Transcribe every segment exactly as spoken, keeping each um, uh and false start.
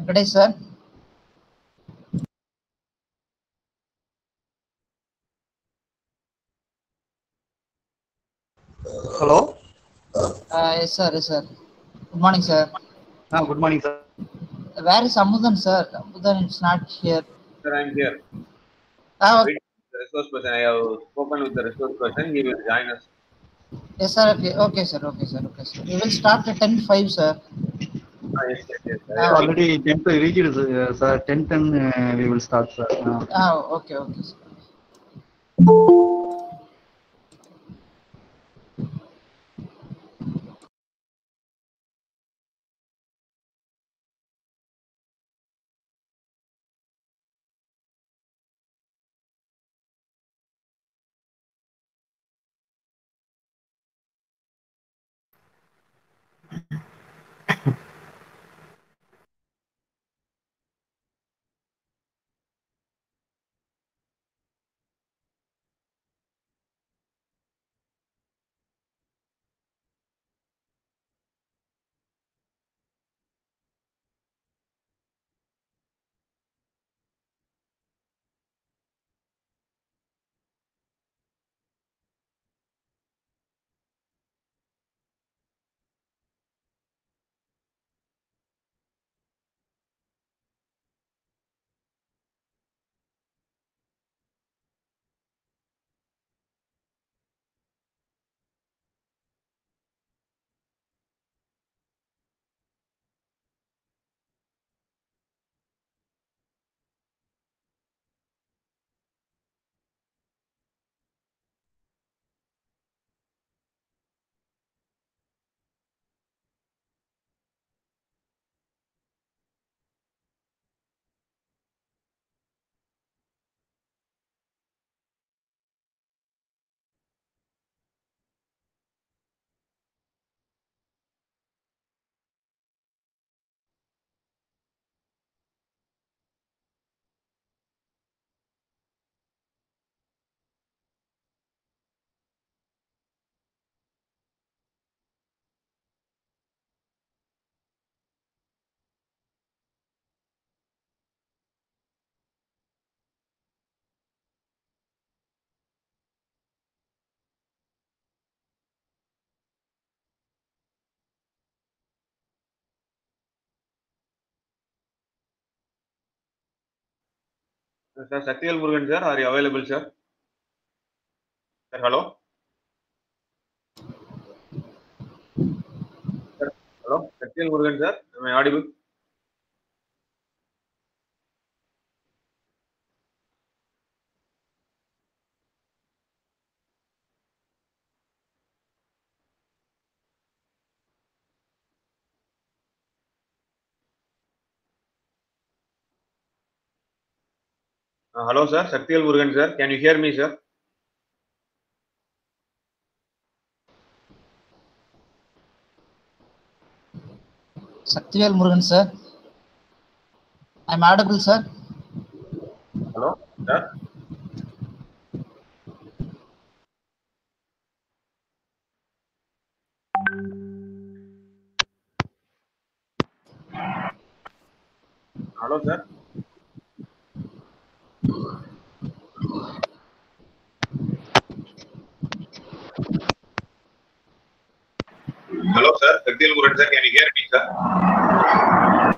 Venkatesh sir. Hello. Uh, yes sir, yes sir. Good morning sir. Ah, good morning sir. Where is Amudan sir? Amudan is not here. Sir, I am here. Ah, Wait, the resource person. I have spoken with the resource person. He will join us. yes sir. Okay, okay sir. Okay sir. Okay sir. We will start at ten five sir. Ah, yes, yes, yes. Ah, I think Already ten to reach it, uh, sir. ten ten uh, we will start, sir. Uh, Ah, okay, okay sir. Sir, Saktivel Murugan sir, are you available, sir? Sir, hello. Sir, hello. Saktivel Murugan sir, am I audible? Uh, hello, sir. Saktivel Murugan sir, can you hear me, sir? Saktivel Murugan sir. I'm audible sir. Hello, sir. Hello, sir. Hello, sir. Saktivel Murugan sir, can you hear me, sir?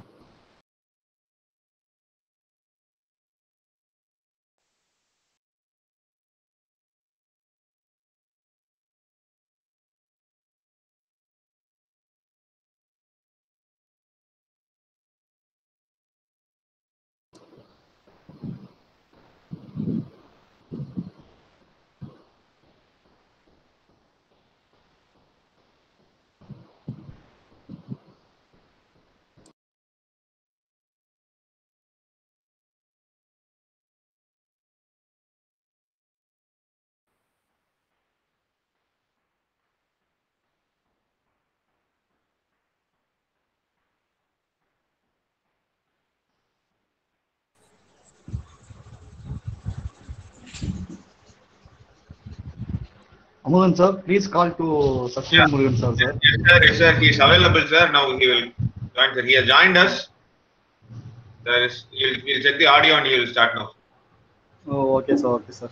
Amudan sir, please call to Saktivel Yeah. Murugan sir, sir. Yes, sir. Yes, sir. He is available, sir. Now he will join, sir. He has joined us. There is, you'll, you'll check the audio and you'll start now. Oh, okay, sir. Okay, sir.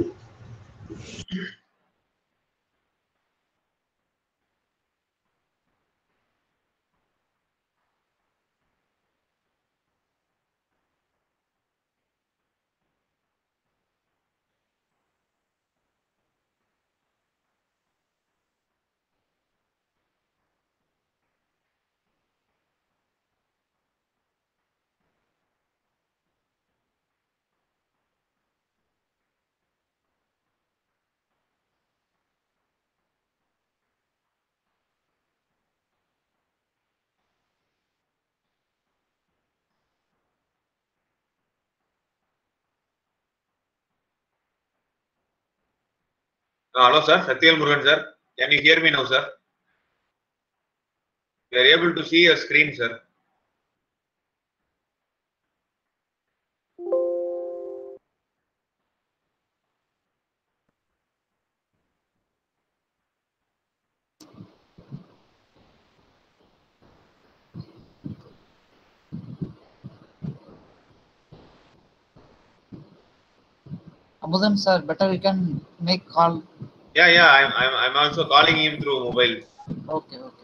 Uh, hello, sir. Satyal Murugan, sir. Can you hear me now, sir? We are able to see your screen, sir. Amudan sir, better you can make call. Yeah, yeah. I'm, I'm, I'm also calling him through mobile. Okay, okay.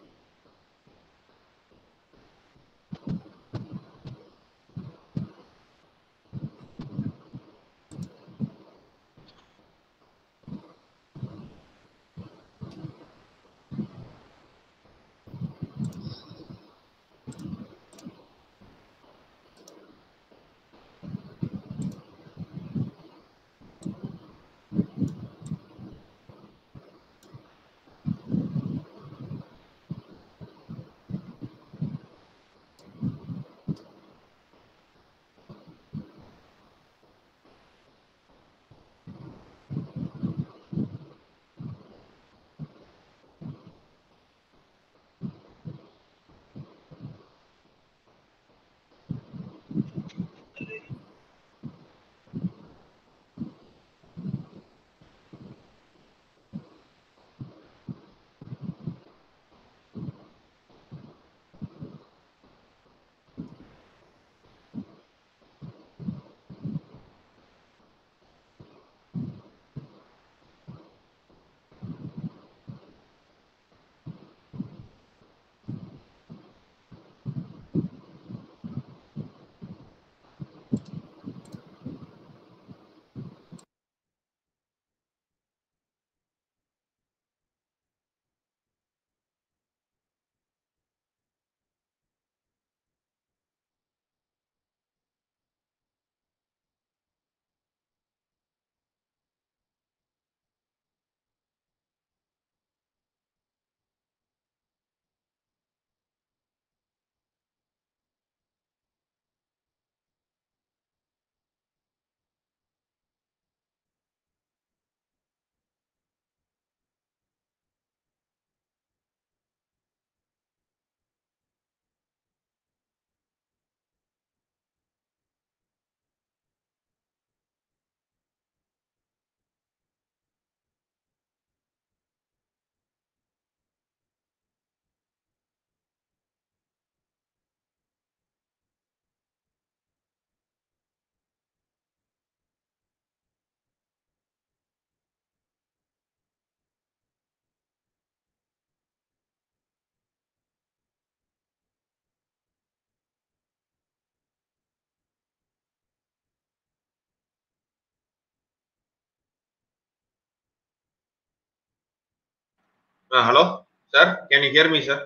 Uh, hello, sir. Can you hear me, sir?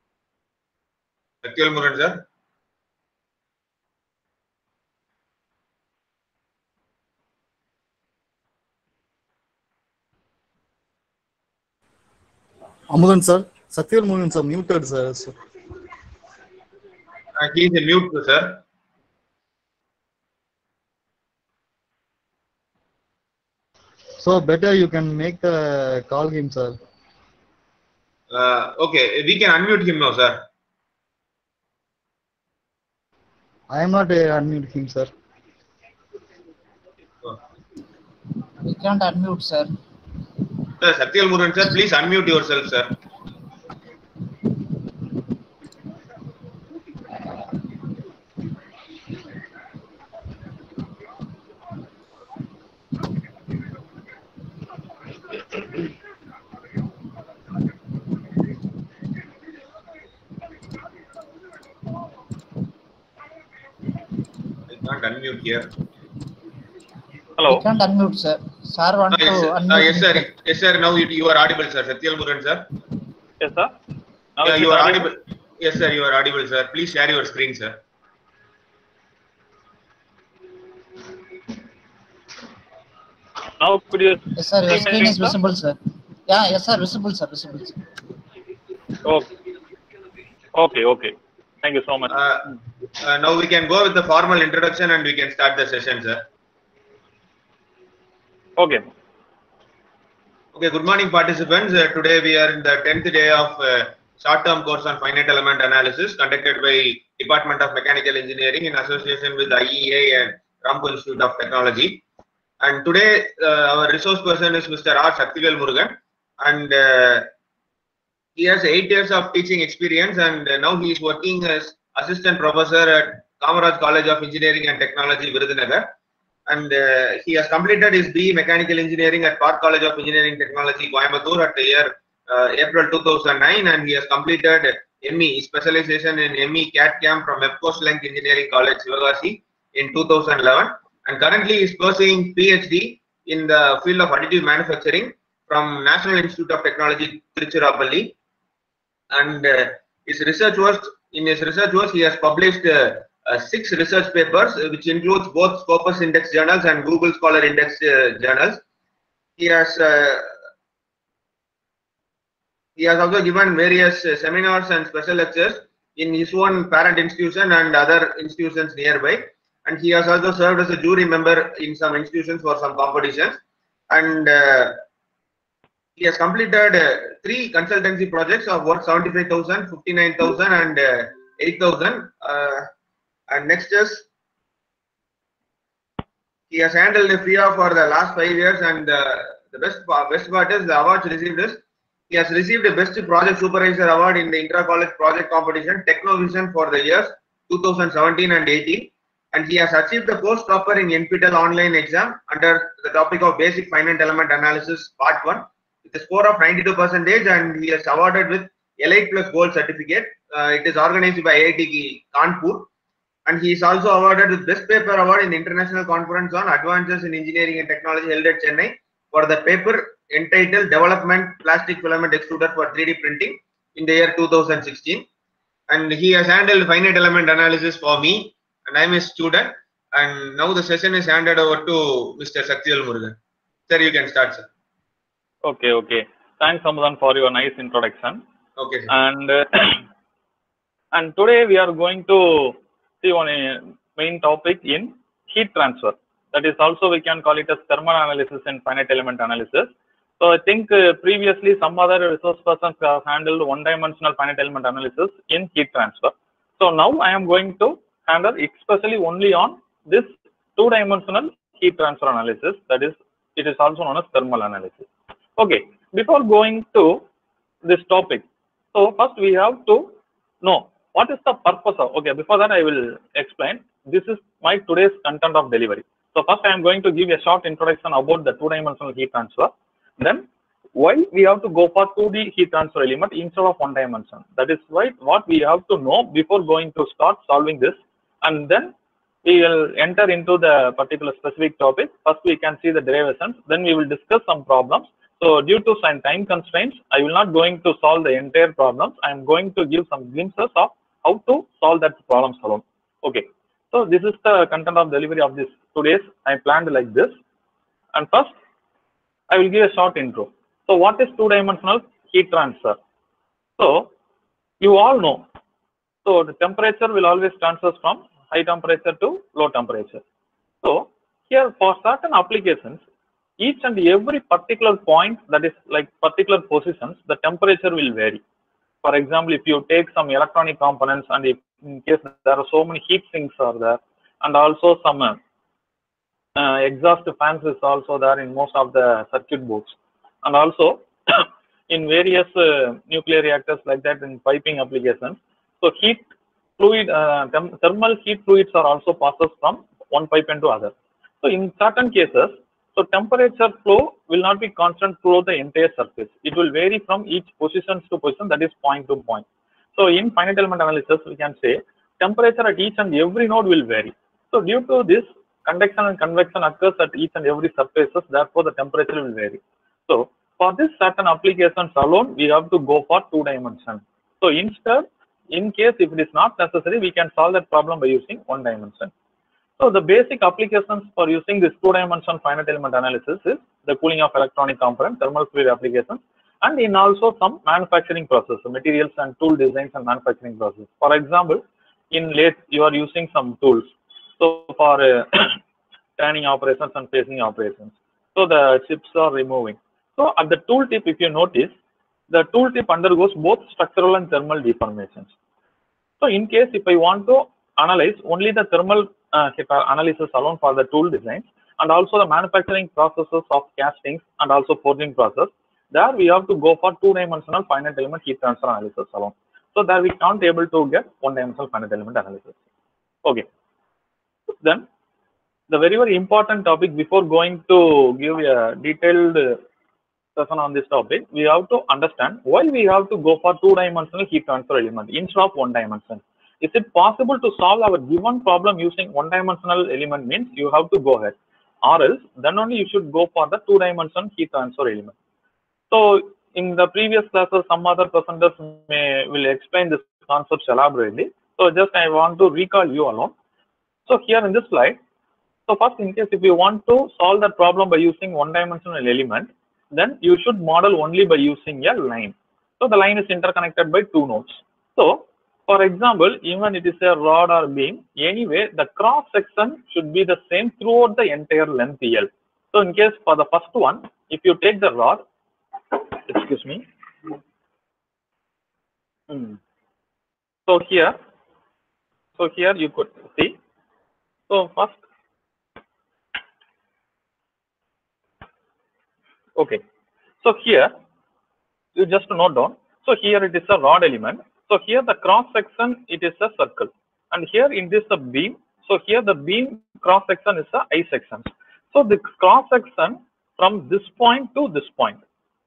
Satyal Murugan, sir. Amudan, sir. Satyal Murugan, sir. Muted, sir. So- Uh, he is a mute, sir. So better you can make the call him, sir. Uh, okay, we can unmute him now, sir. I am not uh, unmute him, sir. We can't unmute, sir. Sir, Satyal Murugan, sir, please unmute yourself, sir. can't unmute here. Hello. We can't unmute, sir. Sir, want Uh, to yes, sir. unmute. Uh, yes, sir. himself. Yes, sir. Now you, you are audible, sir. Satyal Murugan, sir. Yes, sir. Now Yeah, is you it are audible? audible. Yes, sir. You are audible, sir. Please share your screen, sir. Now could you Yes, sir. Your see my screen is sir? visible, sir. Yeah, yes, sir. Visible, sir. Visible, sir. Okay. Okay, okay. Thank you so much. Uh, uh, now we can go with the formal introduction and we can start the session, sir. Okay. Okay, good morning, participants. Uh, today we are in the tenth day of uh, short-term course on finite element analysis conducted by Department of Mechanical Engineering in association with I E A and Rampur Institute of Technology. And today uh, our resource person is Mister R. Shaktivel Murugan, and uh, he has eight years of teaching experience, and uh, now he is working as assistant professor at Kamaraj College of Engineering and Technology, Virudhunagar. And uh, he has completed his B E Mechanical Engineering at Park College of Engineering Technology, Coimbatore at the year uh, April two thousand nine, and he has completed M E specialization in M E C A D C A M from Epcoast Link Engineering College, Sivagasi in two thousand eleven, and currently is pursuing PhD in the field of additive manufacturing from National Institute of Technology, Tiruchirappalli. And uh, his research work, in his research work, he has published uh, uh, six research papers, uh, which includes both Scopus Index journals and Google Scholar Index uh, journals. He has uh, he has also given various uh, seminars and special lectures in his own parent institution and other institutions nearby. And he has also served as a jury member in some institutions for some competitions. And uh, he has completed uh, three consultancy projects of worth seventy-five thousand, fifty-nine thousand, and uh, eight thousand. Uh, and next is, he has handled the F I A for the last five years, and uh, the best, best part is the awards received is, he has received the Best Project Supervisor Award in the Intra-College Project Competition, Technovision, for the years two thousand seventeen and eighteen. And he has achieved the post topper in N P T E L online exam under the topic of Basic Finite Element Analysis Part one with a score of ninety-two percent, and he is awarded with Elite Plus Gold certificate. Uh, it is organized by I I T Kanpur. And he is also awarded with Best Paper Award in the International Conference on Advances in Engineering and Technology held at Chennai for the paper entitled Development Plastic Filament Extruder for three D Printing in the year two thousand sixteen. And he has handled finite element analysis for me, and I am a student. And now the session is handed over to Mister Shaktivel Murugan. Sir, you can start, sir. Okay, okay. Thanks, Amadan, for your nice introduction. Okay, sir. And uh, and today we are going to see on a main topic in heat transfer. That is also we can call it as thermal analysis and finite element analysis. So I think uh, previously some other resource persons have handled one-dimensional finite element analysis in heat transfer. So now I am going to handle especially only on this two-dimensional heat transfer analysis. That is, it is also known as thermal analysis. Okay, before going to this topic, so first we have to know what is the purpose of, okay, before that I will explain. This is my today's content of delivery. So first I am going to give a short introduction about the two-dimensional heat transfer. Then why we have to go for two D heat transfer element instead of one dimension. That is why what we have to know before going to start solving this. And then we will enter into the particular specific topic. First we can see the derivations. Then we will discuss some problems. So due to some time constraints, I will not going to solve the entire problems. I am going to give some glimpses of how to solve that problem alone. Okay. So this is the content of delivery of this today's. I planned like this. And first, I will give a short intro. So what is two-dimensional heat transfer? So you all know. So the temperature will always transfer from high temperature to low temperature. So here for certain applications, each and every particular point, that is like particular positions, the temperature will vary. For example, if you take some electronic components, and if in case there are so many heat sinks are there, and also some uh, uh, exhaust fans is also there in most of the circuit boards, and also in various uh, nuclear reactors like that in piping applications. So heat fluid, uh, thermal heat fluids are also passes from one pipe into other. So in certain cases, so temperature flow will not be constant throughout the entire surface. It will vary from each position to position, that is point to point. So in finite element analysis, we can say temperature at each and every node will vary. So due to this, convection and convection occurs at each and every surfaces, therefore the temperature will vary. So for this certain applications alone, we have to go for two dimension. So instead, in case if it is not necessary, we can solve that problem by using one dimension. So the basic applications for using this two-dimension finite element analysis is the cooling of electronic components, thermal fluid applications, and in also some manufacturing process, materials and tool designs and manufacturing process. For example, in lathe, you are using some tools. So for uh, turning operations and facing operations. So the chips are removing. So at the tool tip, if you notice, the tool tip undergoes both structural and thermal deformations. So in case if I want to analyze only the thermal uh, analysis alone for the tool design and also the manufacturing processes of castings and also forging process, there we have to go for two-dimensional finite element heat transfer analysis alone. So there we can't able to get one-dimensional finite element analysis. Okay. Then the very very important topic before going to give a detailed session on this topic, we have to understand why we have to go for two-dimensional heat transfer element instead of one dimension. Is it possible to solve our given problem using one-dimensional element? Means you have to go ahead, or else then only you should go for the two-dimensional heat transfer element. So in the previous classes, some other presenters may will explain this concept elaborately. So just I want to recall you alone. So here in this slide, so first in case if you want to solve that problem by using one-dimensional element, then you should model only by using a line. So the line is interconnected by two nodes. So for example, even it is a rod or beam, anyway, the cross section should be the same throughout the entire length L. So in case for the first one, if you take the rod, excuse me. Hmm. So here, so here you could see. So first, okay. So here, you just note down. So here it is a rod element. So here the cross section, it is a circle. And here in this a beam. So here the beam cross section is a I section. So the cross section from this point to this point.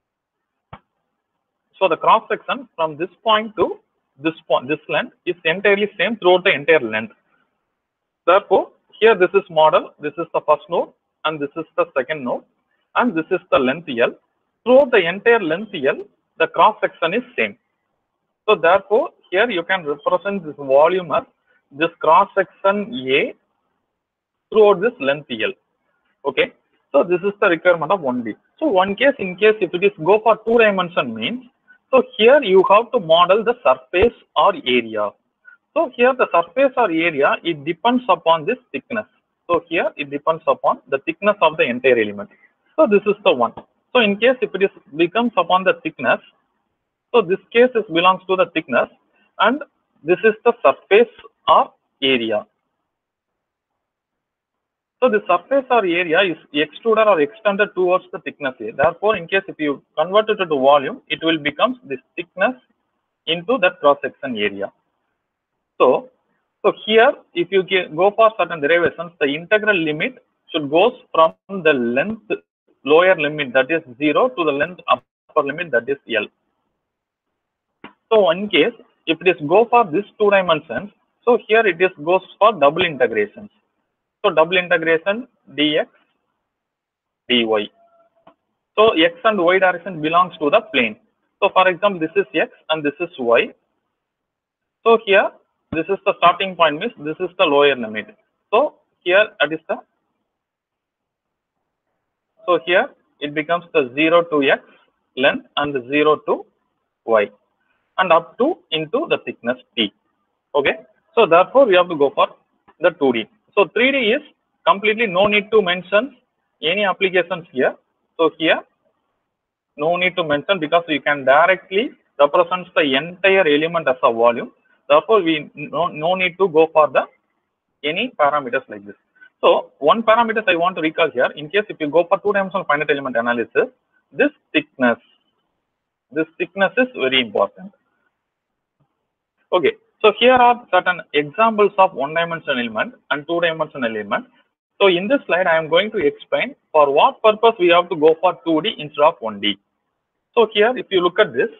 So the cross section from this point to this point, this length is entirely same throughout the entire length. Therefore, here this is model, this is the first node, and this is the second node, and this is the length L. Throughout the entire length L, the cross section is same. So therefore, here you can represent this volume as this cross section A throughout this length L. Okay. So this is the requirement of one D. So one case, in case if it is go for two dimension means, so here you have to model the surface or area. So here the surface or area, it depends upon this thickness. So here it depends upon the thickness of the entire element. So this is the one. So in case if it is becomes upon the thickness, so this case is belongs to the thickness, and this is the surface or area. So the surface or area is extruded or extended towards the thickness A. Therefore, in case if you convert it to volume, it will become this thickness into that cross section area. So, so here, if you get, go for certain derivations, the integral limit should goes from the length lower limit, that is zero, to the length upper limit, that is L. So in case if it is go for this two dimensions, so here it is goes for double integrations. So double integration dx dy. So x and y direction belongs to the plane. So for example, this is x and this is y. So here this is the starting point, means this is the lower limit. So here that is the, so here it becomes the zero to x length and the zero to y, and up to into the thickness t. Okay. So therefore we have to go for the two D. So three D is completely no need to mention any applications here. So here no need to mention, because we can directly represent the entire element as a volume. Therefore we no, no need to go for the any parameters like this. So one parameter I want to recall here, in case if you go for two dimensional finite element analysis, this thickness, this thickness is very important. Okay. So here are certain examples of one-dimensional element and two-dimensional element. So in this slide, I am going to explain for what purpose we have to go for two D instead of one D. So here, if you look at this,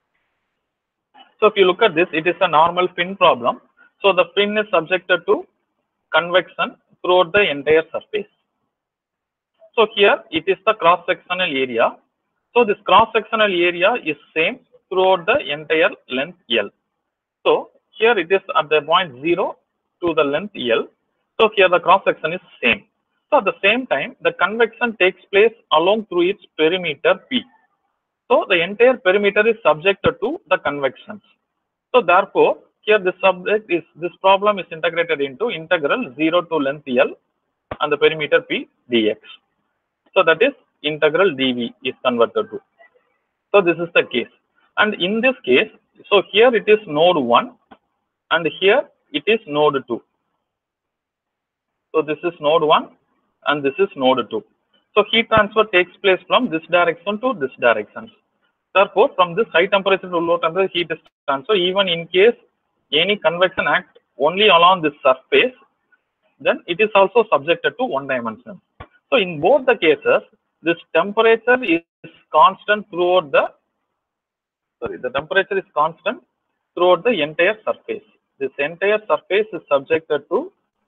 so if you look at this, it is a normal fin problem. So the fin is subjected to convection throughout the entire surface. So here it is the cross-sectional area. So this cross-sectional area is same throughout the entire length L. So here it is at the point zero to the length L. So here the cross-section is same. So at the same time, the convection takes place along through its perimeter P. So the entire perimeter is subjected to the convections. So therefore, here this subject is this problem is integrated into integral zero to length L and the perimeter P dx. So that is integral dv is converted to. So this is the case. And in this case, so here it is node one and here it is node two. So this is node one and this is node two. So heat transfer takes place from this direction to this direction. Therefore, from this high temperature to low temperature heat is transferred. Even in case any convection act only along this surface, then it is also subjected to one dimension. So in both the cases, this temperature is constant throughout the sorry the temperature is constant throughout the entire surface. This entire surface is subjected to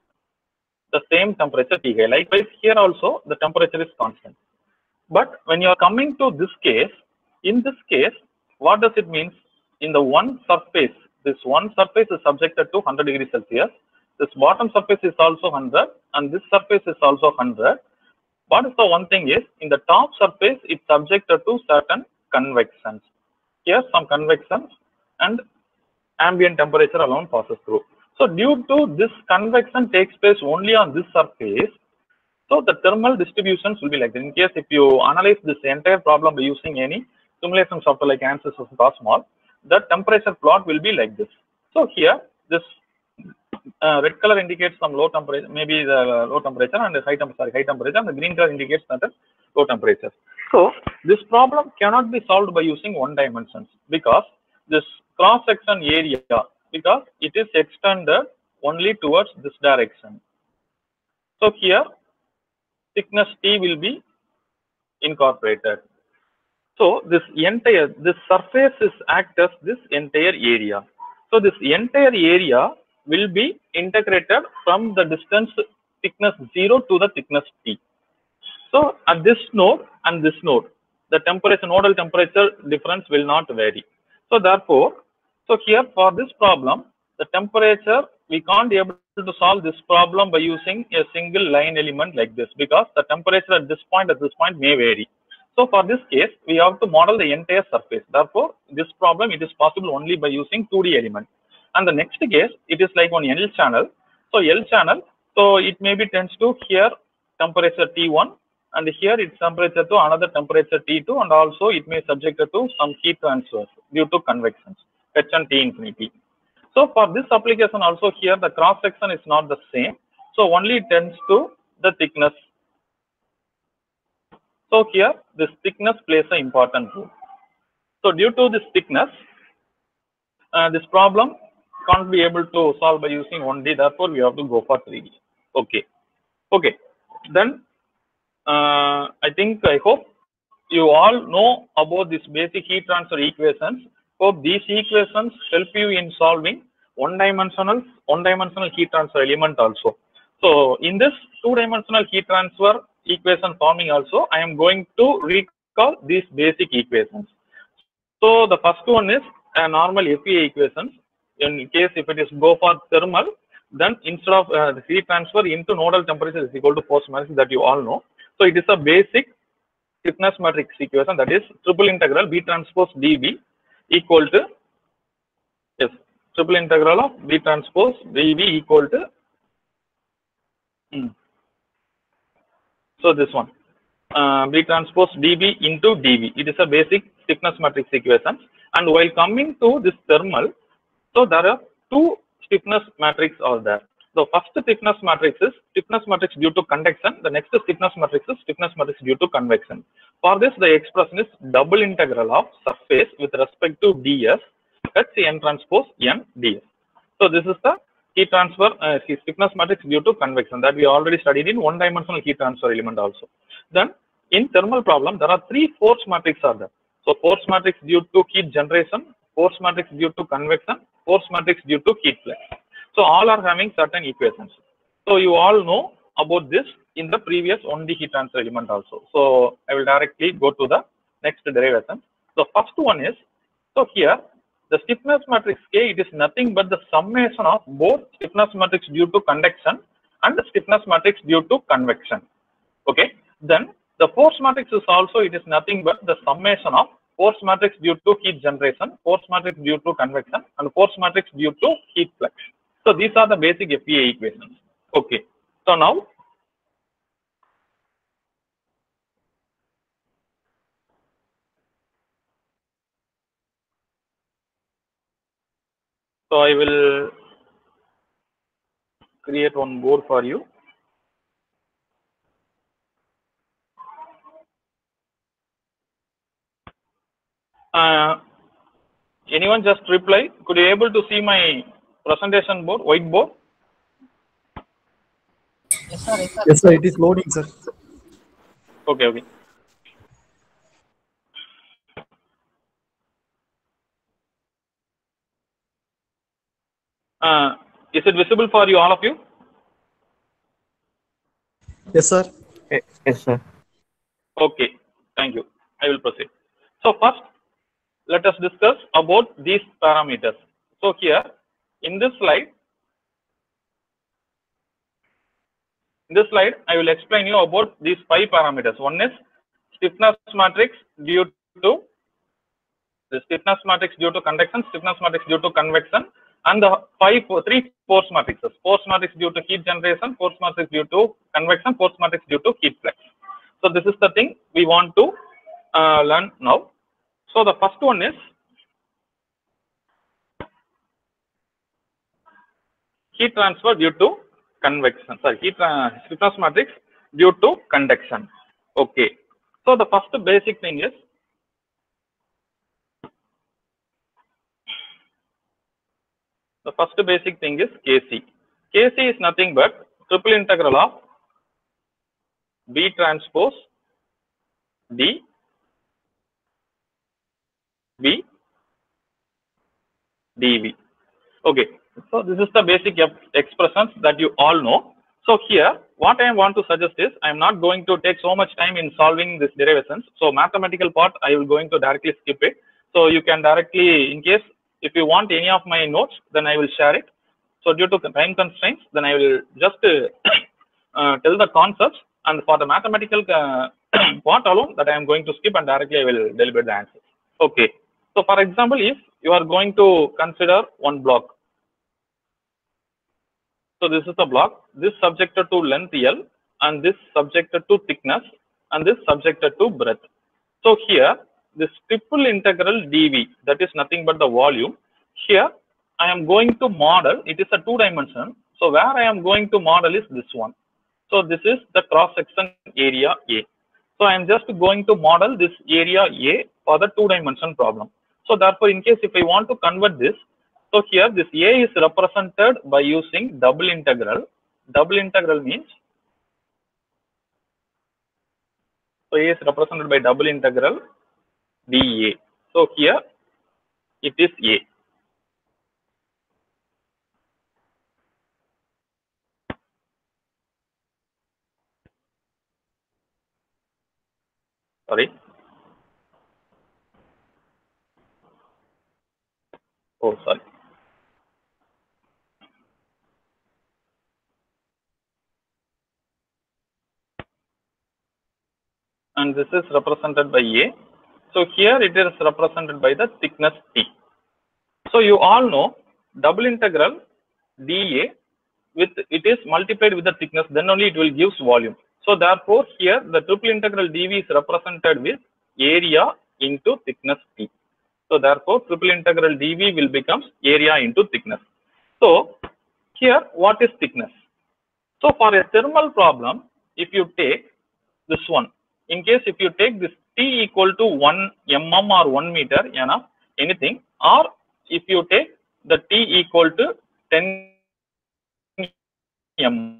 the same temperature T K. Likewise, here also the temperature is constant. But when you are coming to this case, in this case, what does it mean? In the one surface, this one surface is subjected to one hundred degrees Celsius. This bottom surface is also one hundred and this surface is also one hundred. What is the one thing is, in the top surface, it's subjected to certain convections. Here some convections and ambient temperature alone passes through. So due to this convection takes place only on this surface, so the thermal distributions will be like this. In case if you analyze this entire problem by using any simulation software like ANSYS or COSMOS, the temperature plot will be like this. So here this uh, red color indicates some low temperature, maybe the low temperature, and the high temperature, sorry, high temperature, and the green color indicates that low temperature. So this problem cannot be solved by using one dimensions because this cross section area, because it is extended only towards this direction. So here thickness T will be incorporated. So this entire this surface is act as this entire area. So this entire area will be integrated from the distance thickness zero to the thickness T. So at this node and this node, the temperature nodal temperature difference will not vary. So therefore, so here for this problem, the temperature, we can't be able to solve this problem by using a single line element like this, because the temperature at this point at this point may vary. So for this case, we have to model the entire surface. Therefore, this problem it is possible only by using two D element. And the next case, it is like on L channel. So L channel, so it maybe tends to here temperature T one, and here it's temperature to another temperature T two, and also it may subjected to some heat transfers due to convections, H and T infinity. So for this application also here the cross section is not the same. So only tends to the thickness. So here this thickness plays an important role. So due to this thickness, uh, this problem can't be able to solve by using one D. Therefore, we have to go for three D. Okay. Okay. Then uh, I think I hope you all know about this basic heat transfer equations. Hope these equations help you in solving one-dimensional one-dimensional heat transfer element also. So in this two-dimensional heat transfer equation forming also, I am going to recall these basic equations. So the first one is a normal F E A equations. In case if it is go for thermal, then instead of uh, the heat transfer into nodal temperature is equal to force matrix, that you all know. So it is a basic stiffness matrix equation, that is triple integral B transpose dV equal to yes triple integral of B transpose dV equal to hmm. so this one uh, B transpose dV into dV. It is a basic stiffness matrix equation. And while coming to this thermal, so there are two stiffness matrix are there. The first stiffness matrix is stiffness matrix due to conduction. The next stiffness matrix is stiffness matrix due to convection. For this, the expression is double integral of surface with respect to ds at n transpose n ds. So this is the heat transfer uh, stiffness matrix due to convection that we already studied in one-dimensional heat transfer element also. Then in thermal problem, there are three force matrix are there. So force matrix due to heat generation, force matrix due to convection, force matrix due to heat flux. So all are having certain equations. So you all know about this in the previous one D heat transfer element also. So I will directly go to the next derivation. The first one is, so here the stiffness matrix K, it is nothing but the summation of both stiffness matrix due to conduction and the stiffness matrix due to convection. Okay. Then the force matrix is also, it is nothing but the summation of force matrix due to heat generation, force matrix due to convection, and force matrix due to heat flux. So these are the basic F E A equations. Okay. So now so I will create one board for you. Uh, anyone just reply? Could you able to see my presentation board, whiteboard? Yes, sir. Yes, sir. Yes, sir. It is loading, sir. Okay, okay. Uh, is it visible for you, all of you? Yes, sir. Yes, sir. Okay, thank you. I will proceed. So first, let us discuss about these parameters. So here, in this slide, in this slide, I will explain you about these five parameters. One is stiffness matrix due to the stiffness matrix due to conduction, stiffness matrix due to convection, and the five, three force matrices. Force matrix due to heat generation, force matrix due to convection, force matrix due to heat flux. So this is the thing we want to uh, learn now. So the first one is heat transfer due to convection. Sorry, heat uh, stiffness matrix due to conduction. Okay. So the first basic thing is the first basic thing is K C. K C is nothing but triple integral of B transpose D B dV. Okay, so this is the basic expressions that you all know. So here, what I want to suggest is, I am not going to take so much time in solving these derivations. So mathematical part, I will going to directly skip it. So you can directly, in case if you want any of my notes, then I will share it. So due to time constraints, then I will just uh, uh, tell the concepts, and for the mathematical uh, part alone, that I am going to skip, and directly I will deliver the answers. Okay. So for example, if you are going to consider one block. So this is the block, this subjected to length L, and this subjected to thickness, and this subjected to breadth. So here, this triple integral dV, that is nothing but the volume. Here, I am going to model, it is a two dimension. So where I am going to model is this one. So this is the cross section area A. So I am just going to model this area A for the two dimension problem. So therefore, in case if I want to convert this, so here this A is represented by using double integral. Double integral means, so A is represented by double integral dA. So here it is A. Sorry. Oh, sorry. And this is represented by A. So here it is represented by the thickness T. So you all know double integral dA with it is multiplied with the thickness, then only it will give volume. So therefore here the triple integral dV is represented with area into thickness T. So therefore triple integral dV will become area into thickness. So here what is thickness? So for a thermal problem, if you take this one, in case if you take this T equal to one millimeter or one meter, you know, anything, or if you take the T equal to ten millimeters.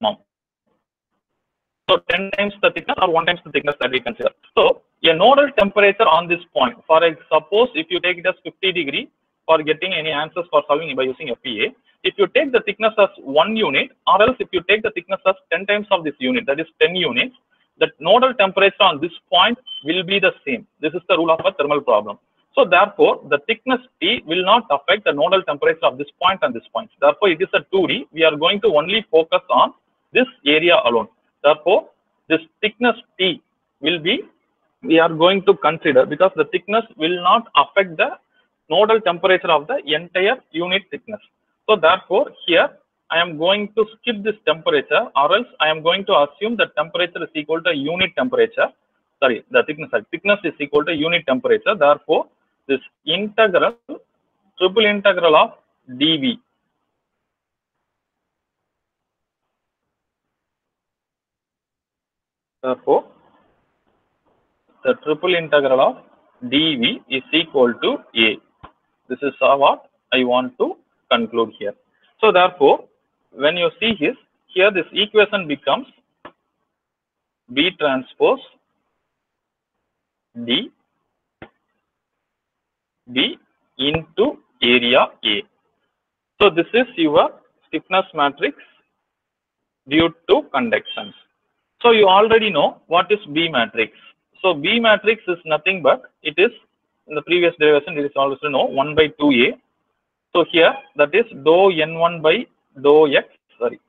So ten times the thickness or one times the thickness that we consider. So a nodal temperature on this point, for suppose if you take it as fifty degree, for getting any answers for solving by using F P A. If you take the thickness as one unit, or else if you take the thickness as ten times of this unit, that is ten units, the nodal temperature on this point will be the same. This is the rule of a thermal problem. So therefore, the thickness T will not affect the nodal temperature of this point and this point. Therefore, it is a two D. We are going to only focus on this area alone. Therefore, this thickness T will be, we are going to consider, because the thickness will not affect the nodal temperature of the entire unit thickness. So therefore, here I am going to skip this temperature, or else I am going to assume that temperature is equal to unit temperature. Sorry, the thickness, sorry, thickness is equal to unit temperature. Therefore, this integral, triple integral of dV. Therefore, the triple integral of dV is equal to A. This is what I want to conclude here. So therefore, when you see this, here this equation becomes B transpose D B into area A. So this is your stiffness matrix due to conductance. So you already know what is B matrix. So B matrix is nothing but, it is in the previous derivation, it is always to know one by two A. So here that is dou N one by dou X, sorry.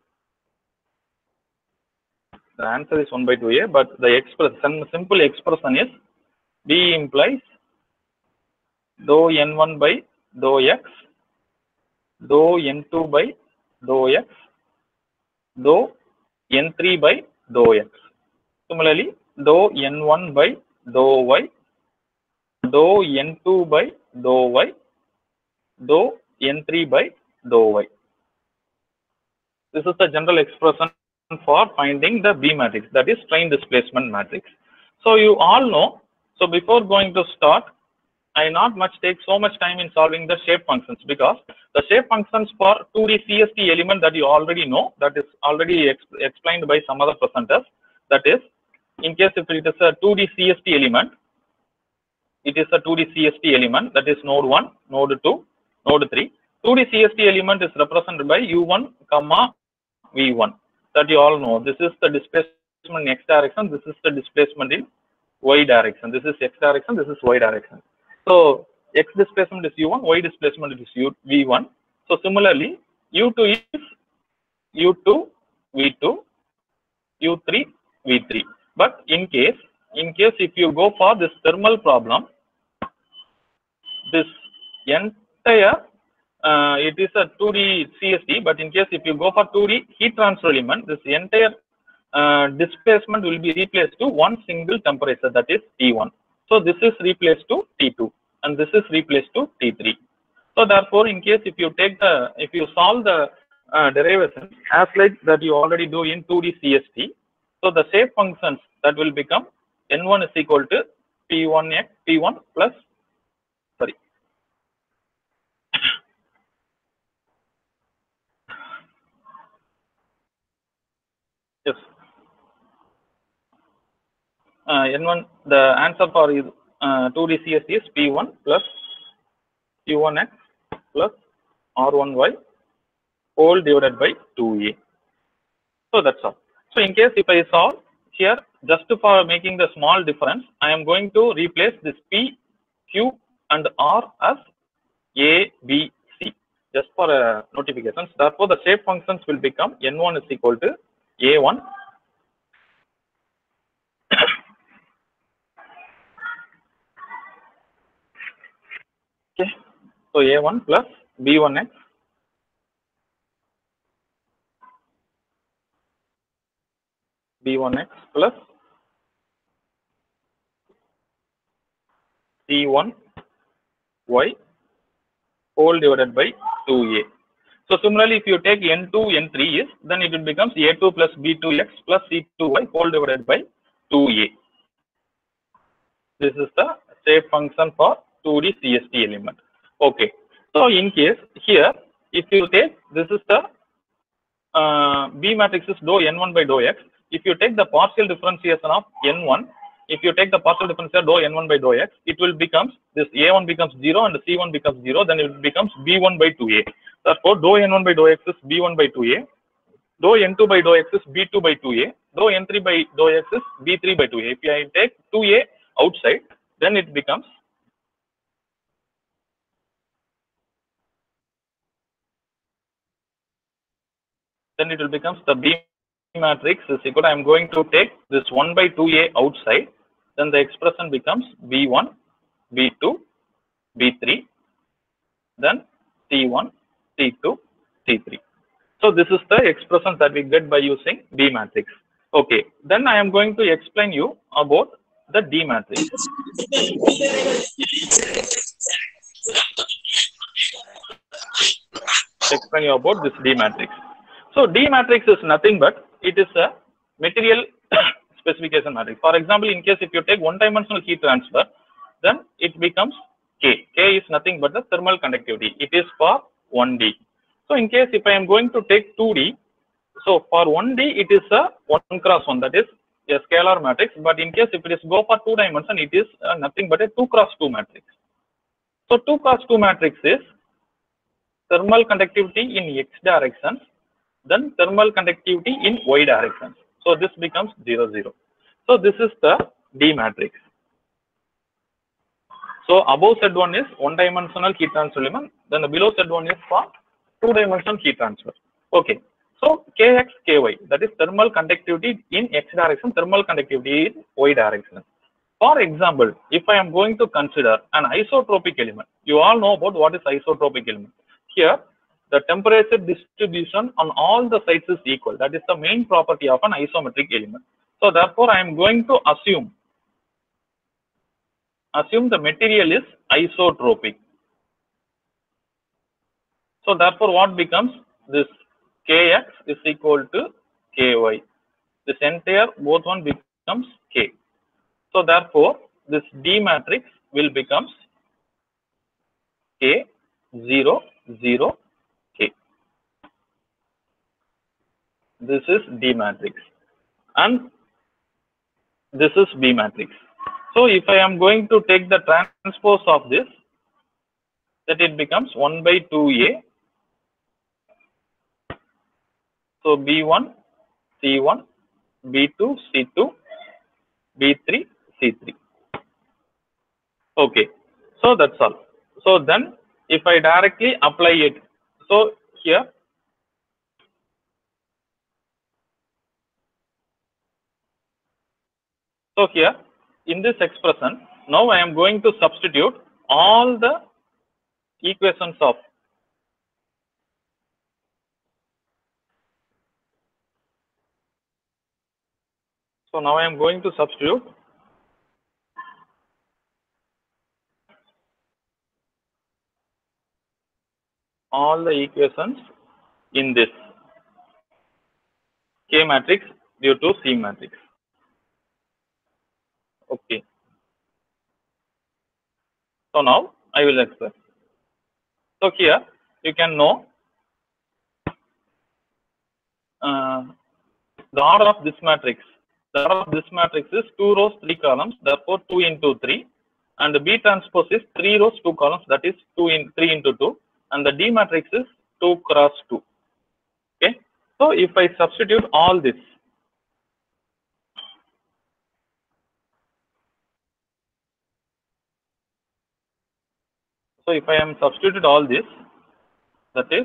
The answer is one by two A, but the expression, simple expression is B implies dou N one by dou X, dou N two by dou X, dou N three by dou X. Similarly, dou N one by dou Y, dou N two by dou Y, dou N three by dou Y. This is the general expression for finding the B matrix, that is strain displacement matrix. So you all know, so before going to start, I not much take so much time in solving the shape functions, because the shape functions for two D C S T element that you already know, that is already exp explained by some other presenters. That is, in case if it is a two D C S T element, it is a two D C S T element, that is node one, node two, node three. two D C S T element is represented by U one, comma V one. That you all know. This is the displacement in X direction, this is the displacement in Y direction. This is X direction, this is Y direction. So X displacement is U one, Y displacement is U V one. So similarly, U two is U two, V two, U three, V three. But in case, in case if you go for this thermal problem, this entire uh, it is a two D C S T, but in case if you go for two D heat transfer element, this entire uh, displacement will be replaced to one single temperature, that is T one. So this is replaced to T two, and this is replaced to T three. So therefore, in case if you take the, if you solve the uh, derivation as like that you already do in two D C S T, so the shape functions that will become N one is equal to P one X P one plus, sorry, yes, uh, N one, the answer for uh, two D C S T is P one plus Q one X plus R one Y whole divided by two A. So that's all. So in case if I solve here, just for making the small difference, I am going to replace this P, Q and R as A, B, C, just for uh, notifications. Therefore, the shape functions will become N one is equal to A one okay. So A one plus B one X B one X plus C one Y whole divided by two A. So similarly, if you take N two, N three is, then it becomes A two plus B two X plus C two Y whole divided by two A. This is the shape function for two D C S T element. Okay. So in case here, if you take, this is the uh, B matrix is dou N one by dou X. If you take the partial differentiation of N one, if you take the partial differential dou n one by dou x, it will becomes this a one becomes zero and c one becomes zero, then it becomes b one by two a. Therefore, dou n one by dou x is b one by two a, dou n two by dou x is b two by two a, dou n three by dou x is b three by two a. If I take two a outside, then it becomes then it will becomes the B matrix is equal to, I am going to take this one by two a outside, then the expression becomes b one, b two, b three, then c one, c two, c three. So this is the expression that we get by using B matrix. Okay, then I am going to explain you about the D matrix. Explain you about this D matrix. So D matrix is nothing but it is a material specification matrix. For example, in case if you take one dimensional heat transfer, then it becomes K. K is nothing but the thermal conductivity. It is for one D. So in case if I am going to take two D, so for one D it is a one cross one, that is a scalar matrix. But in case if it is go for two dimension, it is uh, nothing but a two cross two matrix. So two cross two matrix is thermal conductivity in x direction, then thermal conductivity in y direction. So this becomes zero zero. So this is the D matrix. So above said one is one dimensional heat transfer element, then the below said one is for two dimensional heat transfer. Okay. So Kx, Ky, that is thermal conductivity in x direction, thermal conductivity in y direction. For example, if I am going to consider an isotropic element, you all know about what is isotropic element. Here, the temperature distribution on all the sides is equal. That is the main property of an isometric element. So therefore, I am going to assume, assume the material is isotropic. So therefore, what becomes this Kx is equal to Ky. This entire both one becomes K. So therefore, this D matrix will becomes K zero zero K. This is D matrix and this is B matrix. So if I am going to take the transpose of this, that it becomes one by two a. So B one, C one, B two, C two, B three, C three. Okay, so that's all. So then if I directly apply it, so here so here in this expression, now I am going to substitute all the equations of so now I am going to substitute all the equations in this K matrix due to C matrix. Okay. So now I will explain. So here you can know uh, the order of this matrix. The order of this matrix is two rows, three columns, therefore two into three, and the B transpose is three rows, two columns, that is two in three into two, and the D matrix is two cross two. Okay. So if I substitute all this, so if I am substituted all this, that is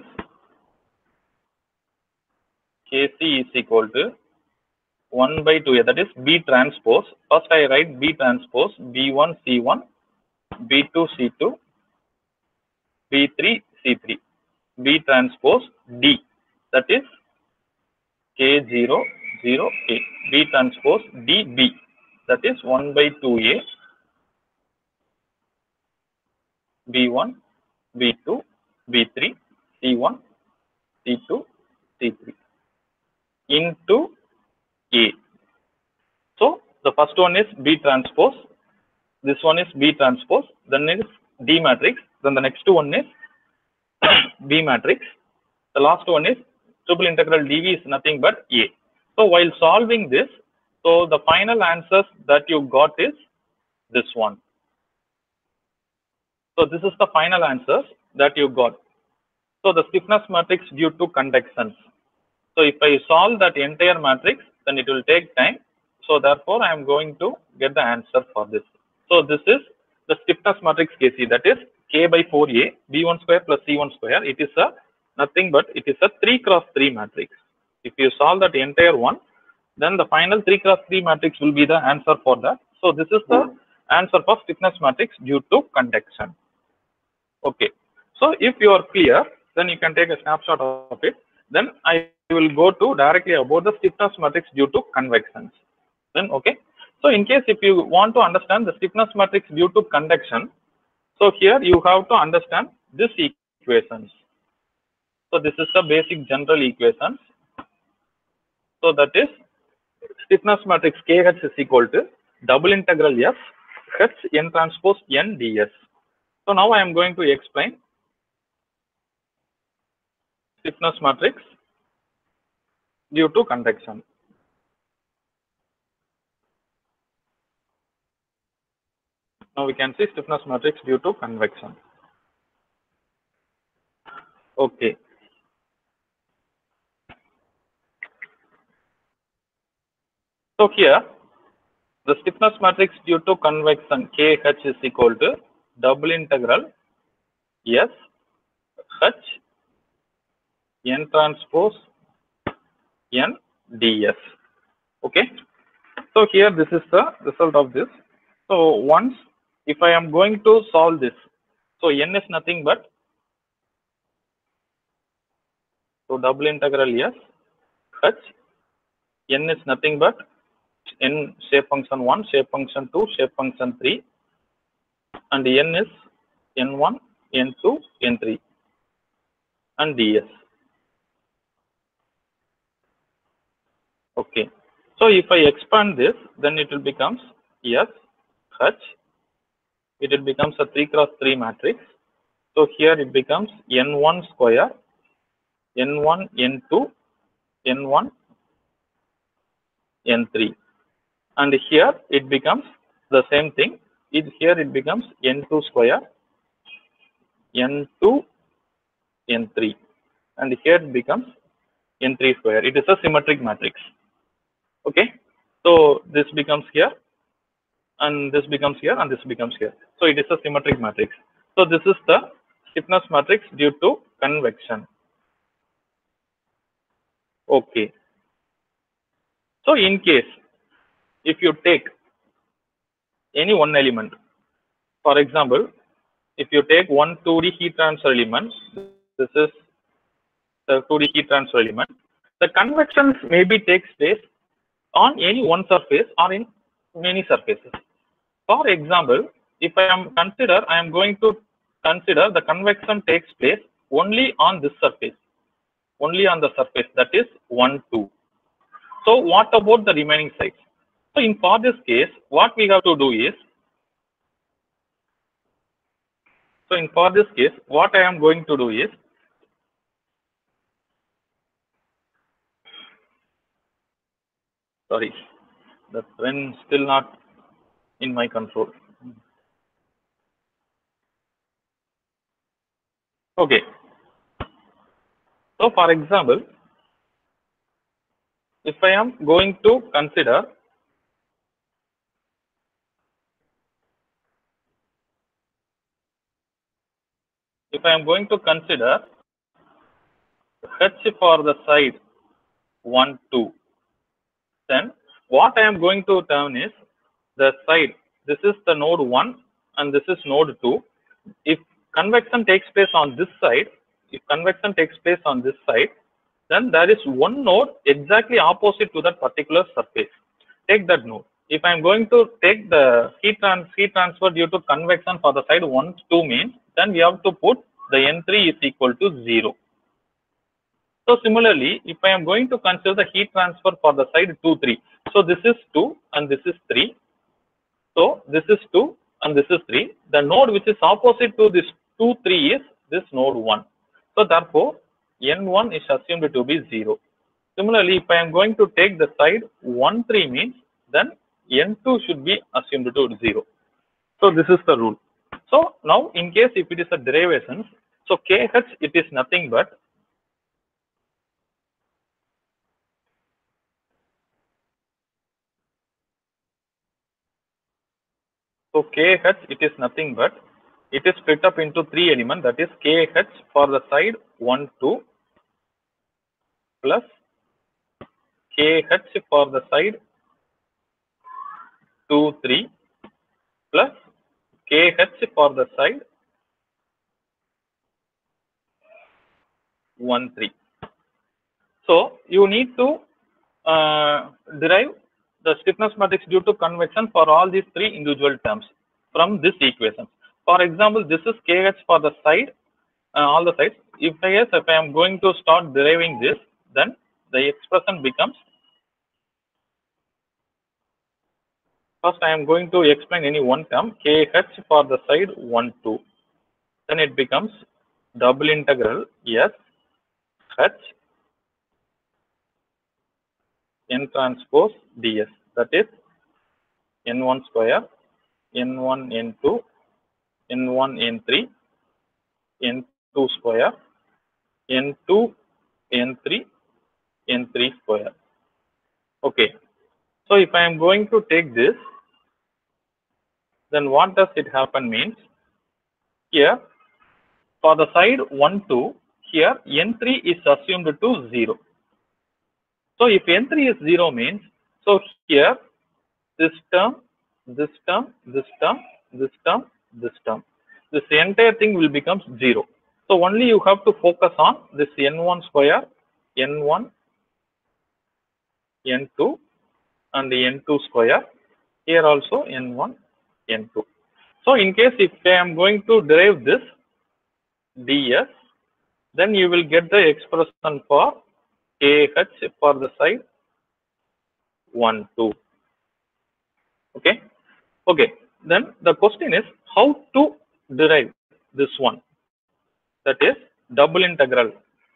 K C is equal to one by two a, that is B transpose. First I write B transpose, B one C one, B two C two, B three C three, B transpose D, that is K zero zero A, B transpose D B, that is one by two a, B one, B two, B three, C one, C two, C three into A. So the first one is B transpose, this one is B transpose, then is D matrix, then the next one is B matrix, the last one is triple integral dV is nothing but A. So while solving this, So the final answers that you got is this one. So this is the final answers that you got. So the stiffness matrix due to conductions. So if I solve that entire matrix, then it will take time. So therefore, I am going to get the answer for this. So this is the stiffness matrix K C, that is K by four A, B one square plus C one square. It is a nothing but it is a three cross three matrix. If you solve that entire one, then the final three cross three matrix will be the answer for that. So this is the answer for stiffness matrix due to conduction. Okay. So if you are clear, then you can take a snapshot of it. Then I will go to directly about the stiffness matrix due to convections. Then okay. So in case if you want to understand the stiffness matrix due to conduction, so here you have to understand this equations. So this is the basic general equations. So that is stiffness matrix K H is equal to double integral F H n transpose n ds. So now I am going to explain stiffness matrix due to conduction. Now we can see stiffness matrix due to convection. Okay. So here the stiffness matrix due to convection K H is equal to double integral S H n transpose n ds. Okay. So here this is the result of this. So once if I am going to solve this, so n is nothing but so double integral S H n is nothing but n shape function one, shape function two, shape function three, and n is n one, n two, n three, and ds. Okay. So if I expand this, then it will becomes S H. It will becomes a three cross three matrix. So here it becomes n one square, n one, n two, n one, n three, and here it becomes the same thing. It here it becomes n two square, n two, n three, and here it becomes n three square. It is a symmetric matrix. Okay. So this becomes here, and this becomes here, and this becomes here. So it is a symmetric matrix. So this is the stiffness matrix due to convection. Okay. So in case if you take any one element, for example, if you take one two D heat transfer element, this is the two D heat transfer element, the convections maybe takes place on any one surface or in many surfaces. For example, if I am consider, I am going to consider the convection takes place only on this surface, only on the surface, that is one, two. So what about the remaining sides? So in for this case, what we have to do is, so in for this case, what I am going to do is, sorry, the pen still not in my control. Okay. So for example, if I am going to consider if I am going to consider H for the side one, two, then what I am going to term is the side, this is the node one and this is node two. If convection takes place on this side, if convection takes place on this side, then there is one node exactly opposite to that particular surface. Take that node. If I am going to take the heat, trans heat transfer due to convection for the side one, two means, then we have to put the n three is equal to zero. So similarly, if I am going to consider the heat transfer for the side two, three, so this is two and this is three. So this is two and this is three. The node which is opposite to this two, three is this node one. So therefore, n one is assumed to be zero. Similarly, if I am going to take the side one, three means, then N two should be assumed to zero. So this is the rule. So now in case if it is a derivation, so K H it is nothing but so K H it is nothing but it is split up into three elements, that is K H for the side one two plus K H for the side two three plus K H for the side one three. So you need to uh, derive the stiffness matrix due to convection for all these three individual terms from this equation. For example, this is K H for the side, uh, all the sides. If I yes, if I am going to start deriving this, then the expression becomes, first I am going to explain any one term, K H for the side one two. Then it becomes double integral S H N transpose ds, that is N one square, N one N two, N one N three, N two square, N two N three, N three square. Okay. So if I am going to take this, then what does it happen means, here for the side one two, here N three is assumed to zero. So if N three is zero means, so here this term, this term, this term, this term, this term, this entire thing will become zero. So only you have to focus on this N one square, N one, N two and the N two square, here also N one, N two. So in case if I am going to derive this ds, then you will get the expression for K H for the side one two. Okay. Okay. Then the question is how to derive this one, that is double integral.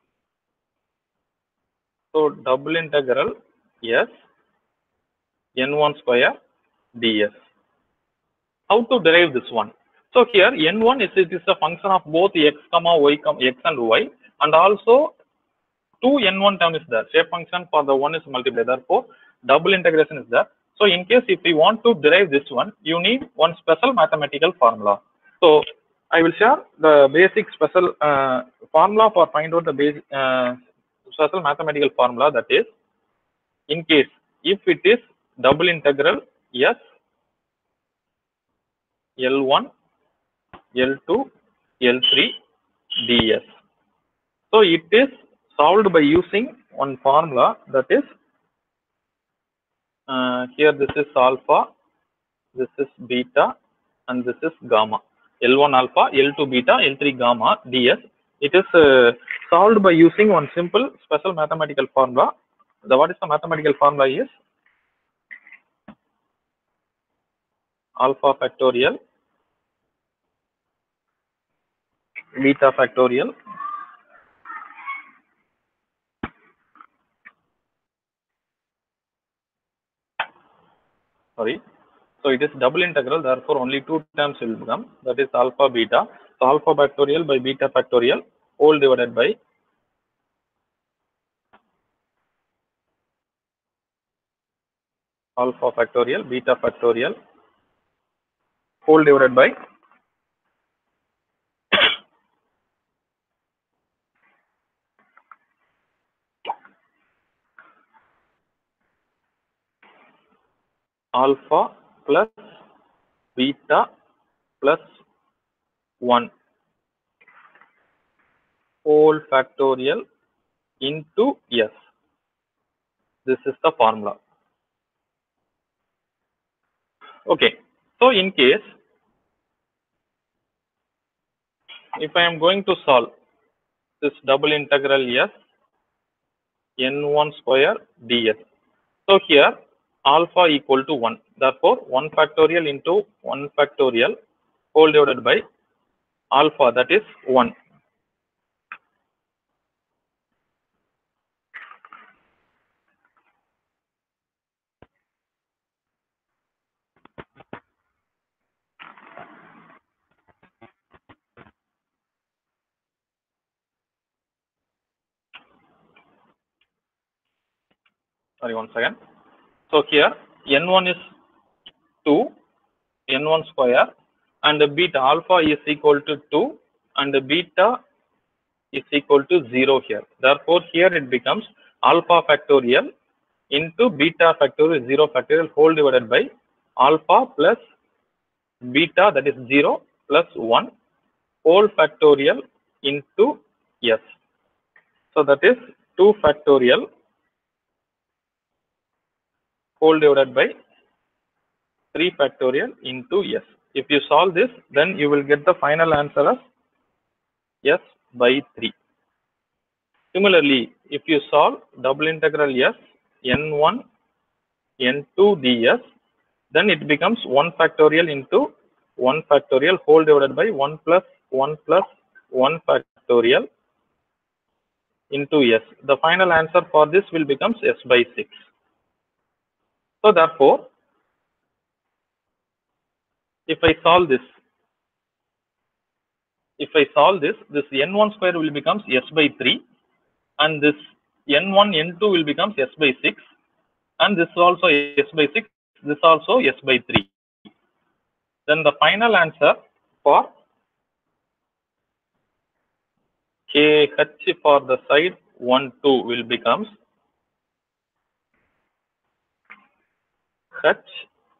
So double integral S N one square ds. How to derive this one? So here N one is it is a function of both x comma y comma x and y, and also two N one term is there. Shape function for the one is multiplied. Therefore, double integration is there. So in case if we want to derive this one, you need one special mathematical formula. So I will share the basic special uh, formula for find out the basic uh, special mathematical formula, that is, in case if it is double integral S L one, L two, L three ds. So it is solved by using one formula, that is, uh, here this is alpha, this is beta, and this is gamma. L one alpha, L two beta, L three gamma ds. It is uh, solved by using one simple special mathematical formula. The what is the mathematical formula is alpha factorial, beta factorial, sorry. So it is double integral, therefore only two terms will become, that is alpha beta. So alpha factorial by beta factorial whole divided by alpha factorial, beta factorial whole divided by alpha plus beta plus one whole factorial into S. This is the formula. Okay. So in case if I am going to solve this double integral S N one square ds. So here alpha equal to one. Therefore, one factorial into one factorial whole divided by alpha, that is one. sorry, one second. So here n one is two, n one square, and the beta alpha is equal to two, and the beta is equal to zero here. Therefore, here it becomes alpha factorial into beta factorial zero factorial whole divided by alpha plus beta, that is zero, plus one whole factorial into s. So that is two factorial whole divided by three factorial into s. If you solve this, then you will get the final answer as s by three. Similarly, if you solve double integral s n one n two ds, then it becomes one factorial into one factorial whole divided by one plus one plus one factorial into s. The final answer for this will becomes s by six. So therefore, if I solve this, if I solve this, this n one square will becomes s by three, and this n one n two will becomes s by six, and this also s by six, this also s by three. Then the final answer for K H for the side one two will becomes H.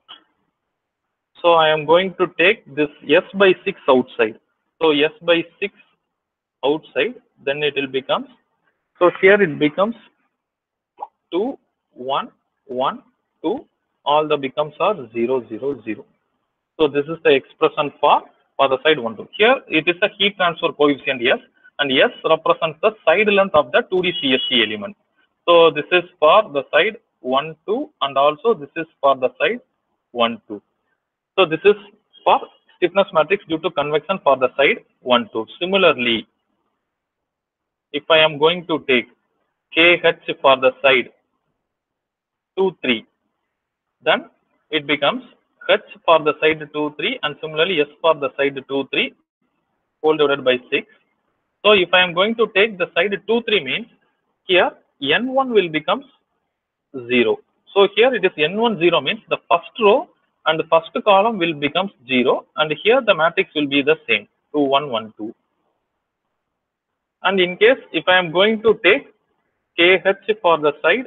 So I am going to take this s by six outside. So s by six outside, then it will become, so here it becomes two, one, one, two, all the becomes are zero, zero, zero. So this is the expression for, for the side one, two. Here it is a heat transfer coefficient S, and S represents the side length of the two D C S T element. So this is for the side one, two, and also this is for the side one, two. So this is for stiffness matrix due to convection for the side one, two. Similarly, if I am going to take K H for the side two, three, then it becomes H for the side two, three, and similarly S for the side two, three whole divided by six. So if I am going to take the side two, three means here n one will become zero. So here it is n one zero means the first row and the first column will become zero, and here the matrix will be the same, two, one, one, two. And in case if I am going to take K H for the side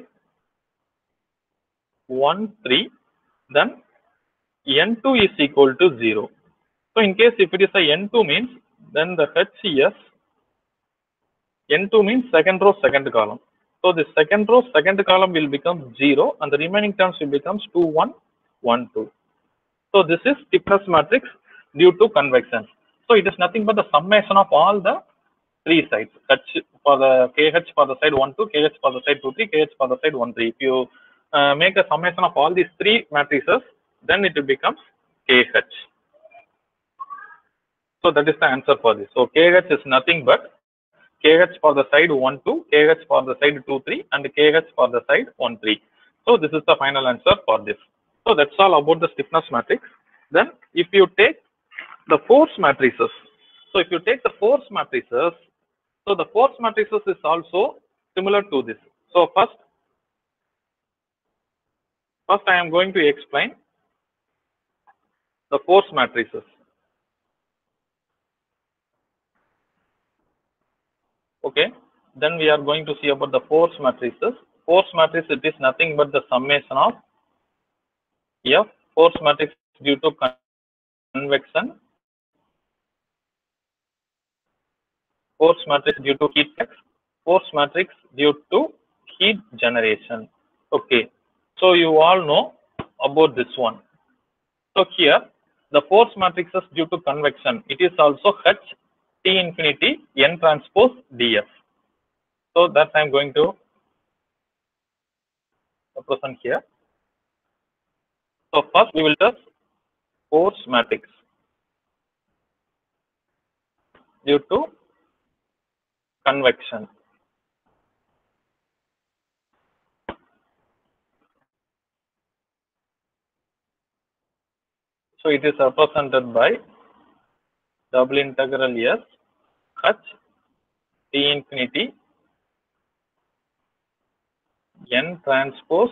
one, three, then n two is equal to zero. So in case if it is a n two means, then the H S, n two means second row, second column. So the second row, second column will become zero, and the remaining terms will become two, one, one, two. So this is stiffness matrix due to convection. So it is nothing but the summation of all the three sides. H for the K H for the side one, two, K H for the side two, three, K H for the side one, three. If you uh, make a summation of all these three matrices, then it becomes K H. So that is the answer for this. So K H is nothing but K H for the side one, two, K H for the side two, three, and K H for the side one, three. So this is the final answer for this. So that's all about the stiffness matrix. Then if you take the force matrices, so if you take the force matrices, so the force matrices is also similar to this. So first, first I am going to explain the force matrices. Okay, then we are going to see about the force matrices. Force matrix, it is nothing but the summation of F, force matrix due to convection, force matrix due to heat flux, force matrix due to heat generation. Okay, so you all know about this one. So here the force matrices due to convection, it is also H T infinity N transpose D F. So that I am going to represent here. So first we will test force matrix due to convection. So it is represented by double integral S H T infinity N transpose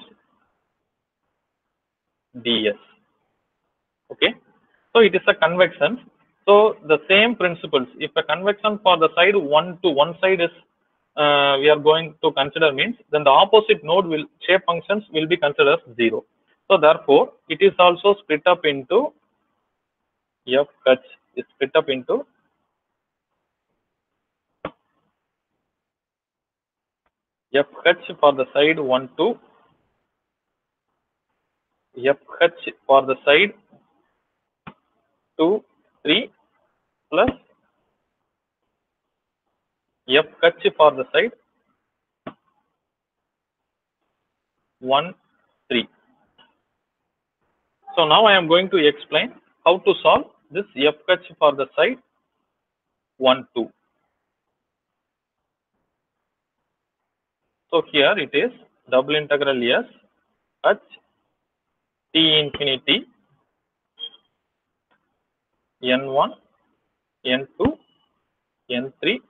ds. Okay, so it is a convection. So the same principles. If a convection for the side one to one side is uh, we are going to consider means, then the opposite node will shape functions will be considered as zero. So therefore, it is also split up into f h is split up into f h for the side one two, f h for the side two three plus f h for the side one three. So now I am going to explain how to solve this f h for the side one two. So here it is double integral s h t infinity n one n two n three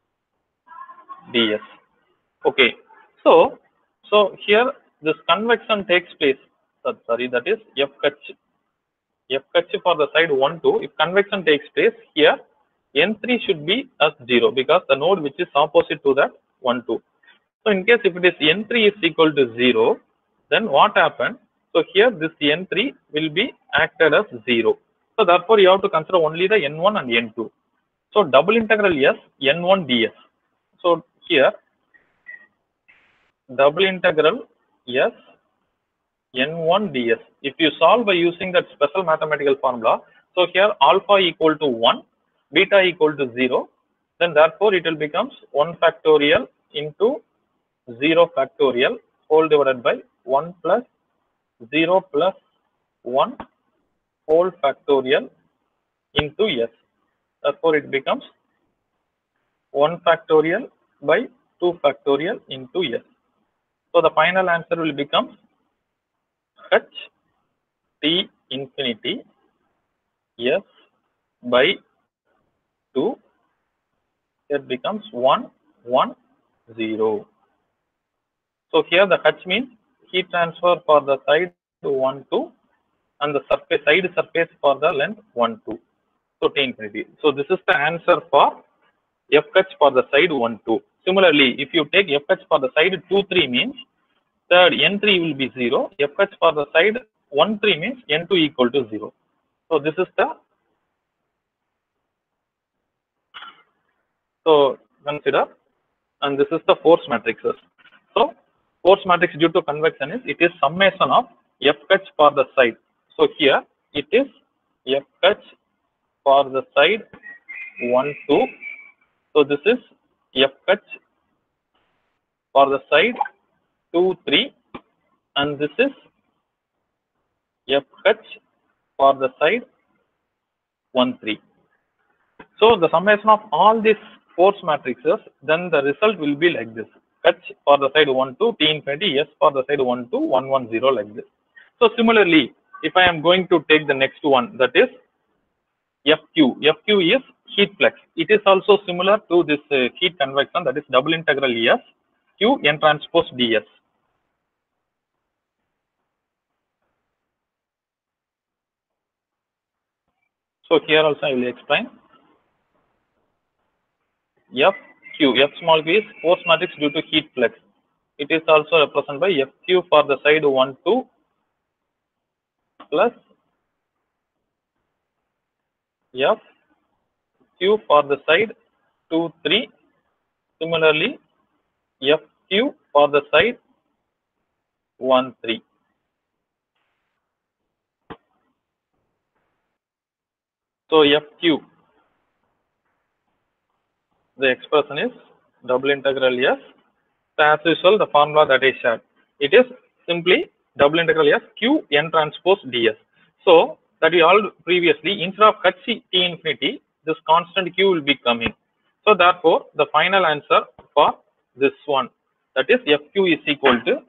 ds. Okay, so so here this convection takes place. Sorry, that is f h. F h for the side one two. If convection takes place here, n three should be as zero because the node which is opposite to that one two. So in case if it is n three is equal to zero, then what happened? So here this n three will be acted as zero. So therefore you have to consider only the n one and n two. So double integral s n one ds. So here double integral s n one ds. If you solve by using that special mathematical formula, so here alpha equal to one, beta equal to zero, then therefore it will becomes one factorial into zero factorial whole divided by one plus zero plus one whole factorial into s. Therefore it becomes one factorial by two factorial into s. So the final answer will become h t infinity s by two. It becomes one one zero. So here the h means heat transfer for the side one two and the surface side surface for the length one two. So t infinity. So this is the answer for f h for the side one two. Similarly, if you take f h for the side two three means third n three will be zero. F h for the side one three means n two equal to zero. So this is the so consider, and this is the force matrices. So force matrix due to convection is it is summation of f h for the side. So here it is f h for the side one two. So this is f h for the side two three, and this is f h for the side one three. So the summation of all these force matrices, then the result will be like this: h for the side one two, t infinity, s for the side one two, one one zero, like this. So similarly, if I am going to take the next one, that is F Q. F Q is heat flux. It is also similar to this uh, heat convection, that is double integral S Q n transpose ds. So here also I will explain. F Q, F small q is force matrix due to heat flux. It is also represented by F Q for the side one two plus F Q for the side two three. Similarly, F Q for the side one three. So F Q, the expression is double integral S. So as usual, the formula that I shared, it is simply double integral S Q n transpose ds. So that we all previously, instead of h t infinity, this constant q will be coming. So therefore, the final answer for this one, that is F Q is equal to,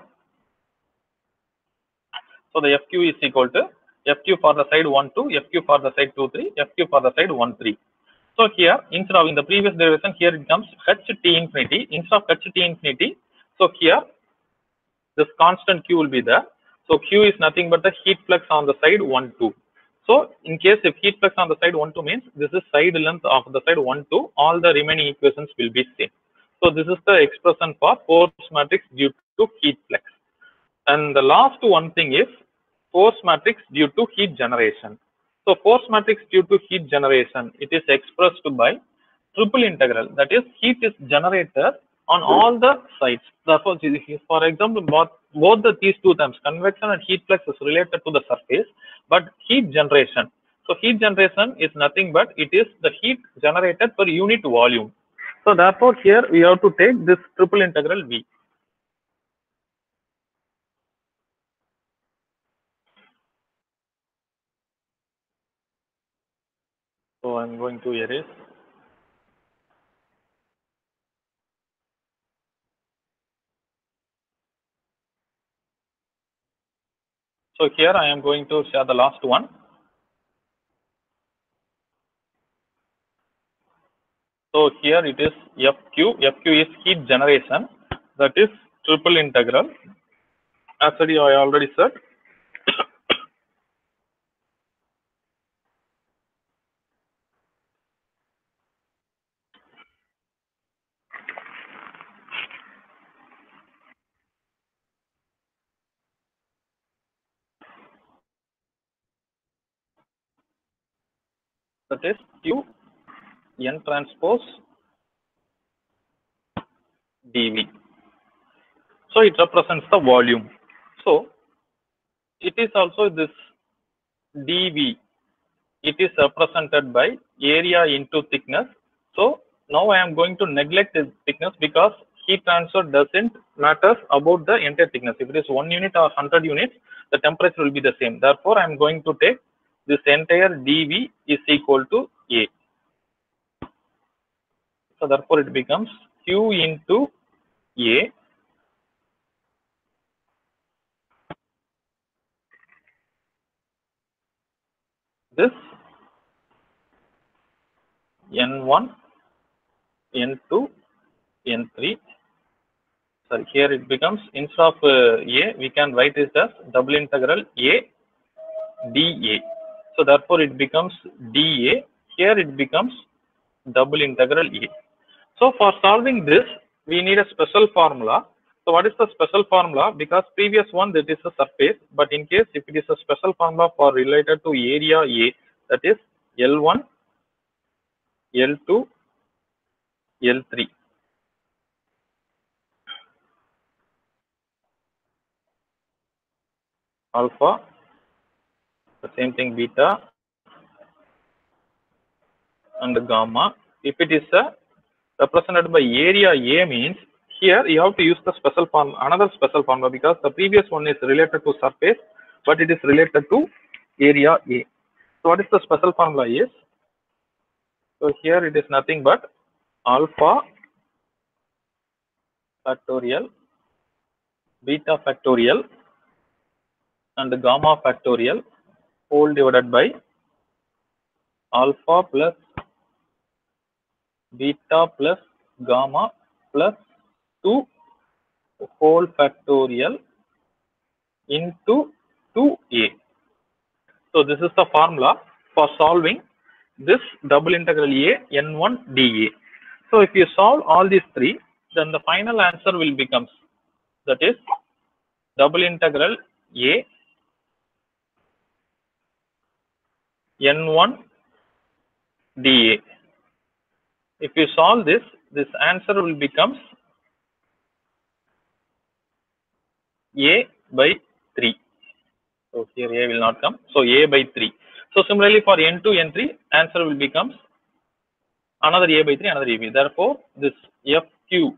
so the F Q is equal to F Q for the side one two, F Q for the side two three, F Q for the side one three. So here, instead of in the previous derivation, here it comes h t infinity, instead of h t infinity. So here this constant Q will be there. So Q is nothing but the heat flux on the side one, two. So in case if heat flux on the side one, two means this is side length of the side one, two, all the remaining equations will be same. So this is the expression for force matrix due to heat flux. And the last one thing is force matrix due to heat generation. So force matrix due to heat generation, it is expressed by triple integral, that is heat is generated on all the sides. Therefore, for example, both, both the these two terms, convection and heat flux, is related to the surface, but heat generation. So heat generation is nothing but it is the heat generated per unit volume. So therefore, here we have to take this triple integral V. So I'm going to erase. So here I am going to share the last one. So here it is F Q. F Q is heat generation. That is triple integral. Actually, I already said. That is Q N transpose dV. So it represents the volume. So it is also this dV. It is represented by area into thickness. So now I am going to neglect this thickness because heat transfer doesn't matter about the entire thickness. If it is one unit or one hundred units, the temperature will be the same. Therefore, I am going to take this entire dV is equal to A. So therefore, it becomes Q into A this N one, N two, N three. So here it becomes, instead of uh, A, we can write this as double integral A dA. So therefore it becomes dA. Here it becomes double integral A. So for solving this, we need a special formula. So what is the special formula? Because previous one, that is a surface, but in case if it is a special formula for related to area A, that is L one, L two, L three. Alpha, the same thing beta and gamma. If it is a represented by area A means, here you have to use the special form, another special formula, because the previous one is related to surface, but it is related to area A. So what is the special formula is? So here it is nothing but alpha factorial, beta factorial and gamma factorial whole divided by alpha plus beta plus gamma plus two whole factorial into two A. So this is the formula for solving this double integral A N one dA. So if you solve all these three, then the final answer will become, that is double integral A N one dA. If you solve this, this answer will become A by three. So here A will not come. So A by three. So similarly for N two, N three, answer will become another A by three, another A by. Therefore, this F Q,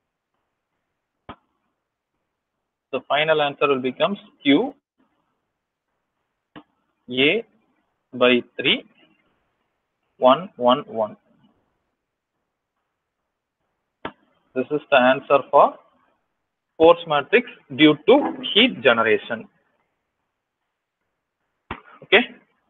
the final answer will become Q A by three, one, one, one. This is the answer for force matrix due to heat generation. Okay.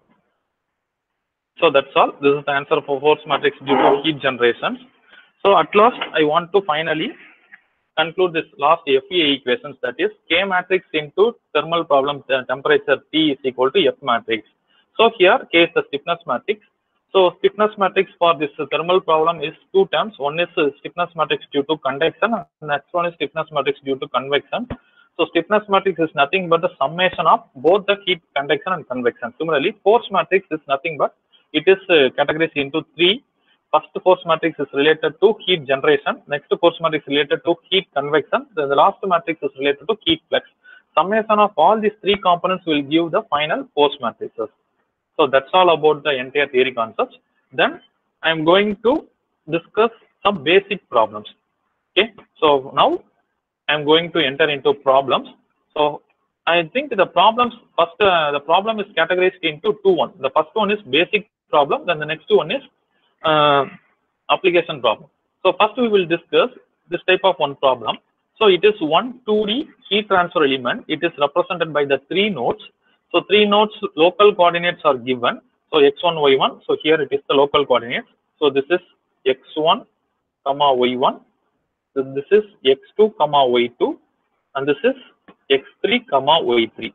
So that's all. This is the answer for force matrix due to heat generation. So at last, I want to finally conclude this last F E A equations, that is K matrix into thermal problem uh, temperature T is equal to F matrix. So here K is the stiffness matrix. So stiffness matrix for this thermal problem is two terms. One is stiffness matrix due to convection, and next one is stiffness matrix due to convection. So stiffness matrix is nothing but the summation of both the heat conduction and convection. Similarly, force matrix is nothing but it is uh, categorized into three. First force matrix is related to heat generation. Next force matrix is related to heat convection. Then the last matrix is related to heat flux. Summation of all these three components will give the final force matrices. So that's all about the entire theory concepts. Then I am going to discuss some basic problems. Okay. So now I am going to enter into problems. So I think the problems first uh, the problem is categorized into two one. The first one is basic problem. Then the next one is uh, application problem. So first we will discuss this type of one problem. So it is one two D heat transfer element. It is represented by the three nodes. So three nodes local coordinates are given. So x one, y one. So here it is the local coordinates. So this is x one, comma y one. So this is x two, comma y two, and this is x three, comma y three.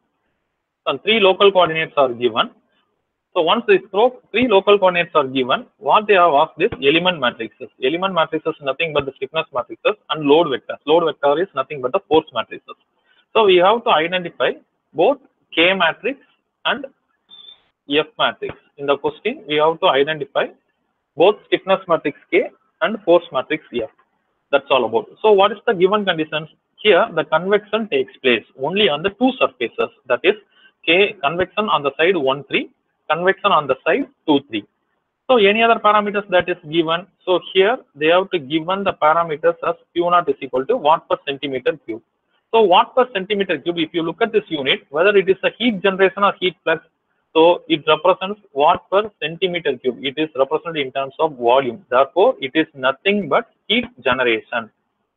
And three local coordinates are given. So once these three local coordinates are given, what they have asked is element matrices. Element matrices is nothing but the stiffness matrices and load vectors. Load vector is nothing but the force matrices. So we have to identify both K matrix and F matrix. In the question, we have to identify both stiffness matrix K and force matrix F. That's all about. So what is the given conditions? Here the convection takes place only on the two surfaces, that is K convection on the side one three, convection on the side two three. So any other parameters that is given, so here they have to given the parameters as Q naught is equal to watt per centimeter cube. So watt per centimeter cube, if you look at this unit, whether it is a heat generation or heat flux, so it represents watt per centimeter cube. It is represented in terms of volume. Therefore, it is nothing but heat generation.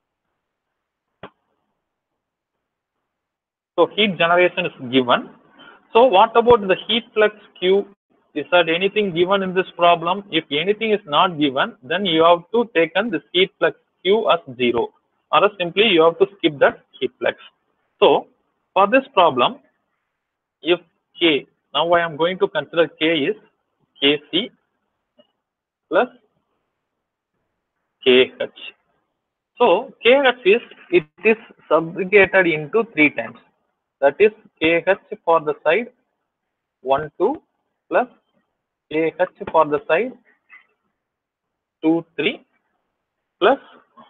So heat generation is given. So what about the heat flux Q? Is that anything given in this problem? If anything is not given, then you have to take this heat flux Q as zero, or else simply you have to skip that heat flux. So for this problem, if K, now I am going to consider K is K C plus K H. So K H is, it is subjugated into three times. That is K H for the side one two plus K H for the side two three plus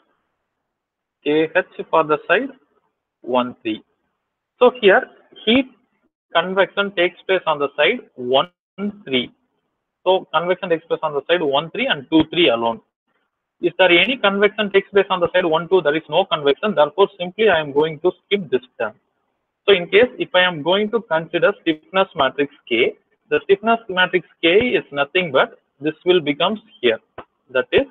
K H for the side one three. So here heat convection takes place on the side one three. So convection takes place on the side one three and two three alone. If there any convection takes place on the side one two, there is no convection. Therefore, simply I am going to skip this term. So in case if I am going to consider stiffness matrix K, the stiffness matrix K is nothing but this will become here. That is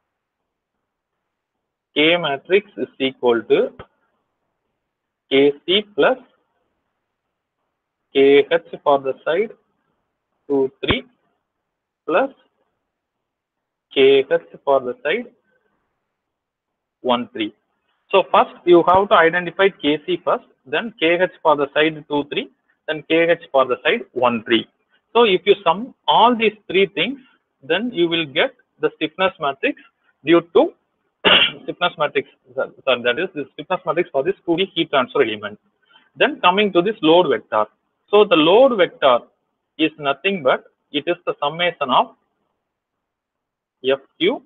K matrix is equal to K C plus K H for the side two three plus K H for the side one three. So first you have to identify K C first, then K H for the side two three, then K H for the side one three. So if you sum all these three things, then you will get the stiffness matrix due to stiffness matrix, sorry, that is the stiffness matrix for this two D heat transfer element. Then coming to this load vector. So the load vector is nothing but it is the summation of F Q,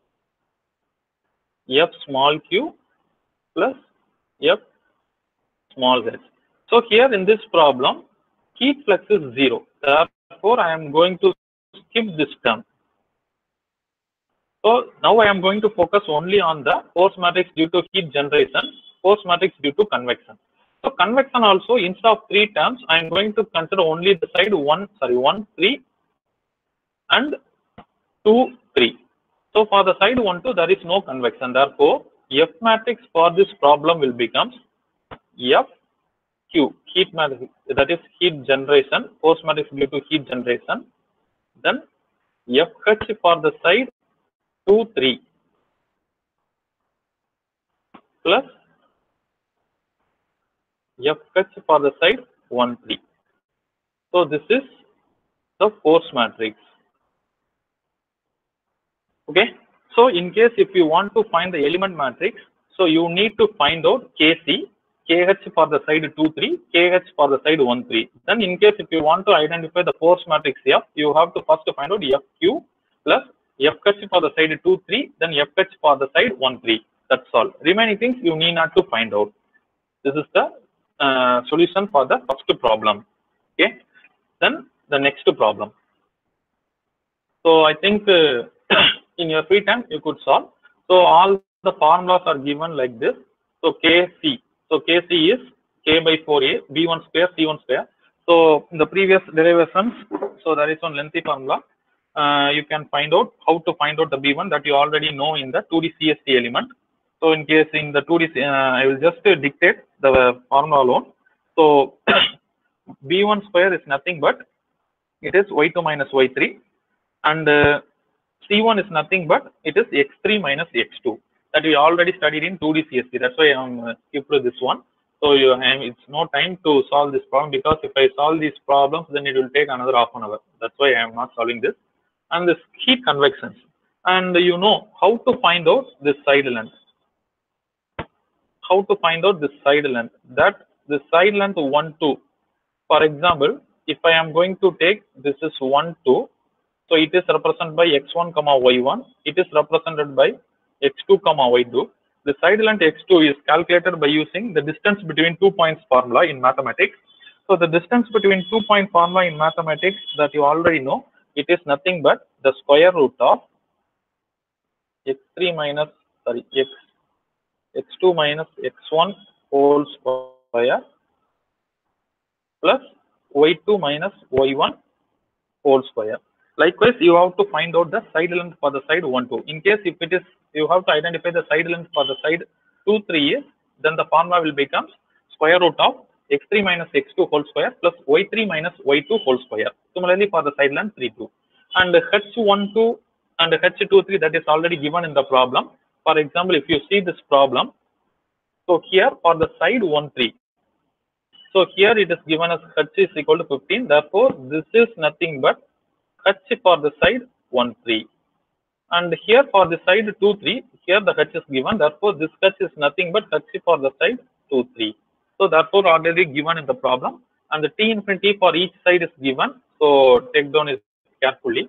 F small q plus F small h. So here in this problem, heat flux is zero. Therefore, I am going to skip this term. So now I am going to focus only on the force matrix due to heat generation, force matrix due to convection. So convection also, instead of three terms, I am going to consider only the side one, sorry, one, three and two, three. So for the side one, two, there is no convection. Therefore, F matrix for this problem will become F Q, heat matrix, that is heat generation, force matrix due to heat generation. Then F H for the side two, three. plus F H for the side one, three. So this is the force matrix. Okay. So in case if you want to find the element matrix, so you need to find out K C, K H for the side two, three, K H for the side one, three. Then in case if you want to identify the force matrix F, you have to first find out F Q plus F H for the side two, three, then F H for the side one, three. That's all. Remaining things you need not to find out. This is the uh, solution for the first problem. Okay. Then the next problem. So I think uh, in your free time you could solve. So all the formulas are given like this. So K C. So K C is K by four A, B one square, C one square. So in the previous derivations, so there is one lengthy formula. Uh, you can find out how to find out the B one that you already know in the two D C S T element. So in case in the two D, uh, I will just uh, dictate the formula alone. So B one square is nothing but it is Y two minus Y three, and uh, C one is nothing but it is X three minus X two. That we already studied in two D C S T. That's why I am uh, skipped this one. So you have, it's no time to solve this problem, because if I solve these problems, then it will take another half an hour. That's why I am not solving this. And this heat convections. And you know how to find out this side length. How to find out this side length. That the side length one, two. For example, if I am going to take this is one, two. So it is represented by x one comma y one. It is represented by x two comma y two. The side length x two is calculated by using the distance between two points formula in mathematics. So the distance between two point formula in mathematics that you already know, it is nothing but the square root of x three minus sorry x x two minus x one whole square plus y two minus y one whole square. Likewise, you have to find out the side length for the side one, two. In case if it is, you have to identify the side length for the side two, three is, then the formula will become square root of x three minus x two whole square plus y three minus y two whole square. Similarly, for the side length three, two. And H one, two and H two, three, that is already given in the problem. For example, if you see this problem, so here for the side one, three. So here it is given as H is equal to fifteen. Therefore, this is nothing but H for the side one, three. And here for the side two, three, here the H is given. Therefore, this H is nothing but H for the side two, three. So therefore, already given in the problem. And the T infinity for each side is given. So take down it carefully.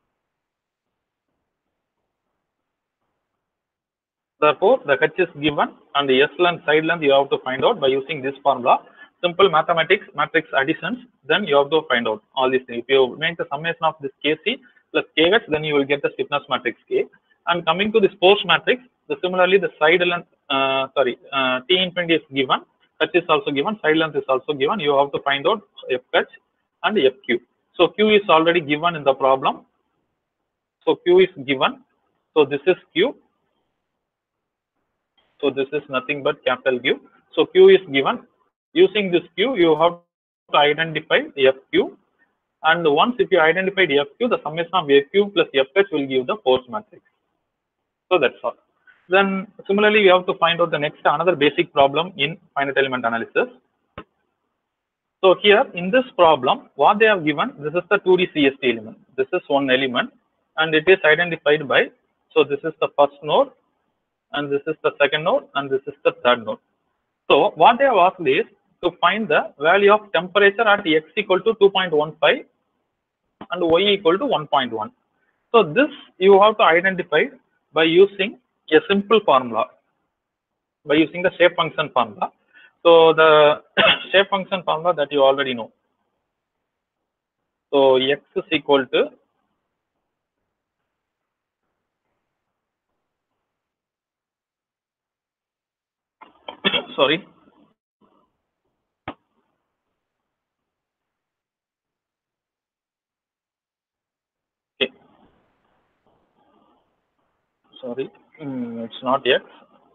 Therefore, the H is given and the S length, side length you have to find out by using this formula. Simple mathematics, matrix additions, then you have to find out all these things. If you make the summation of this K C plus K H, then you will get the stiffness matrix K. And coming to this force matrix, the similarly the side length, uh, sorry, uh, T infinity is given, H is also given, side length is also given. You have to find out F H and F Q. So Q is already given in the problem. So Q is given. So this is Q. So this is nothing but capital Q. So Q is given. Using this Q, you have to identify F Q. And once if you identify F Q, the summation of F Q plus F H will give the force matrix. So that's all. Then similarly, we have to find out the next another basic problem in finite element analysis. So here in this problem, what they have given, this is the two D C S T element. This is one element and it is identified by, so this is the first node and this is the second node and this is the third node. So what they have asked is to find the value of temperature at x equal to two point one five and y equal to one point one. So this you have to identify by using a simple formula, by using the shape function formula. So the shape function formula that you already know. So x is equal to sorry. Okay. Sorry, mm, it's not x.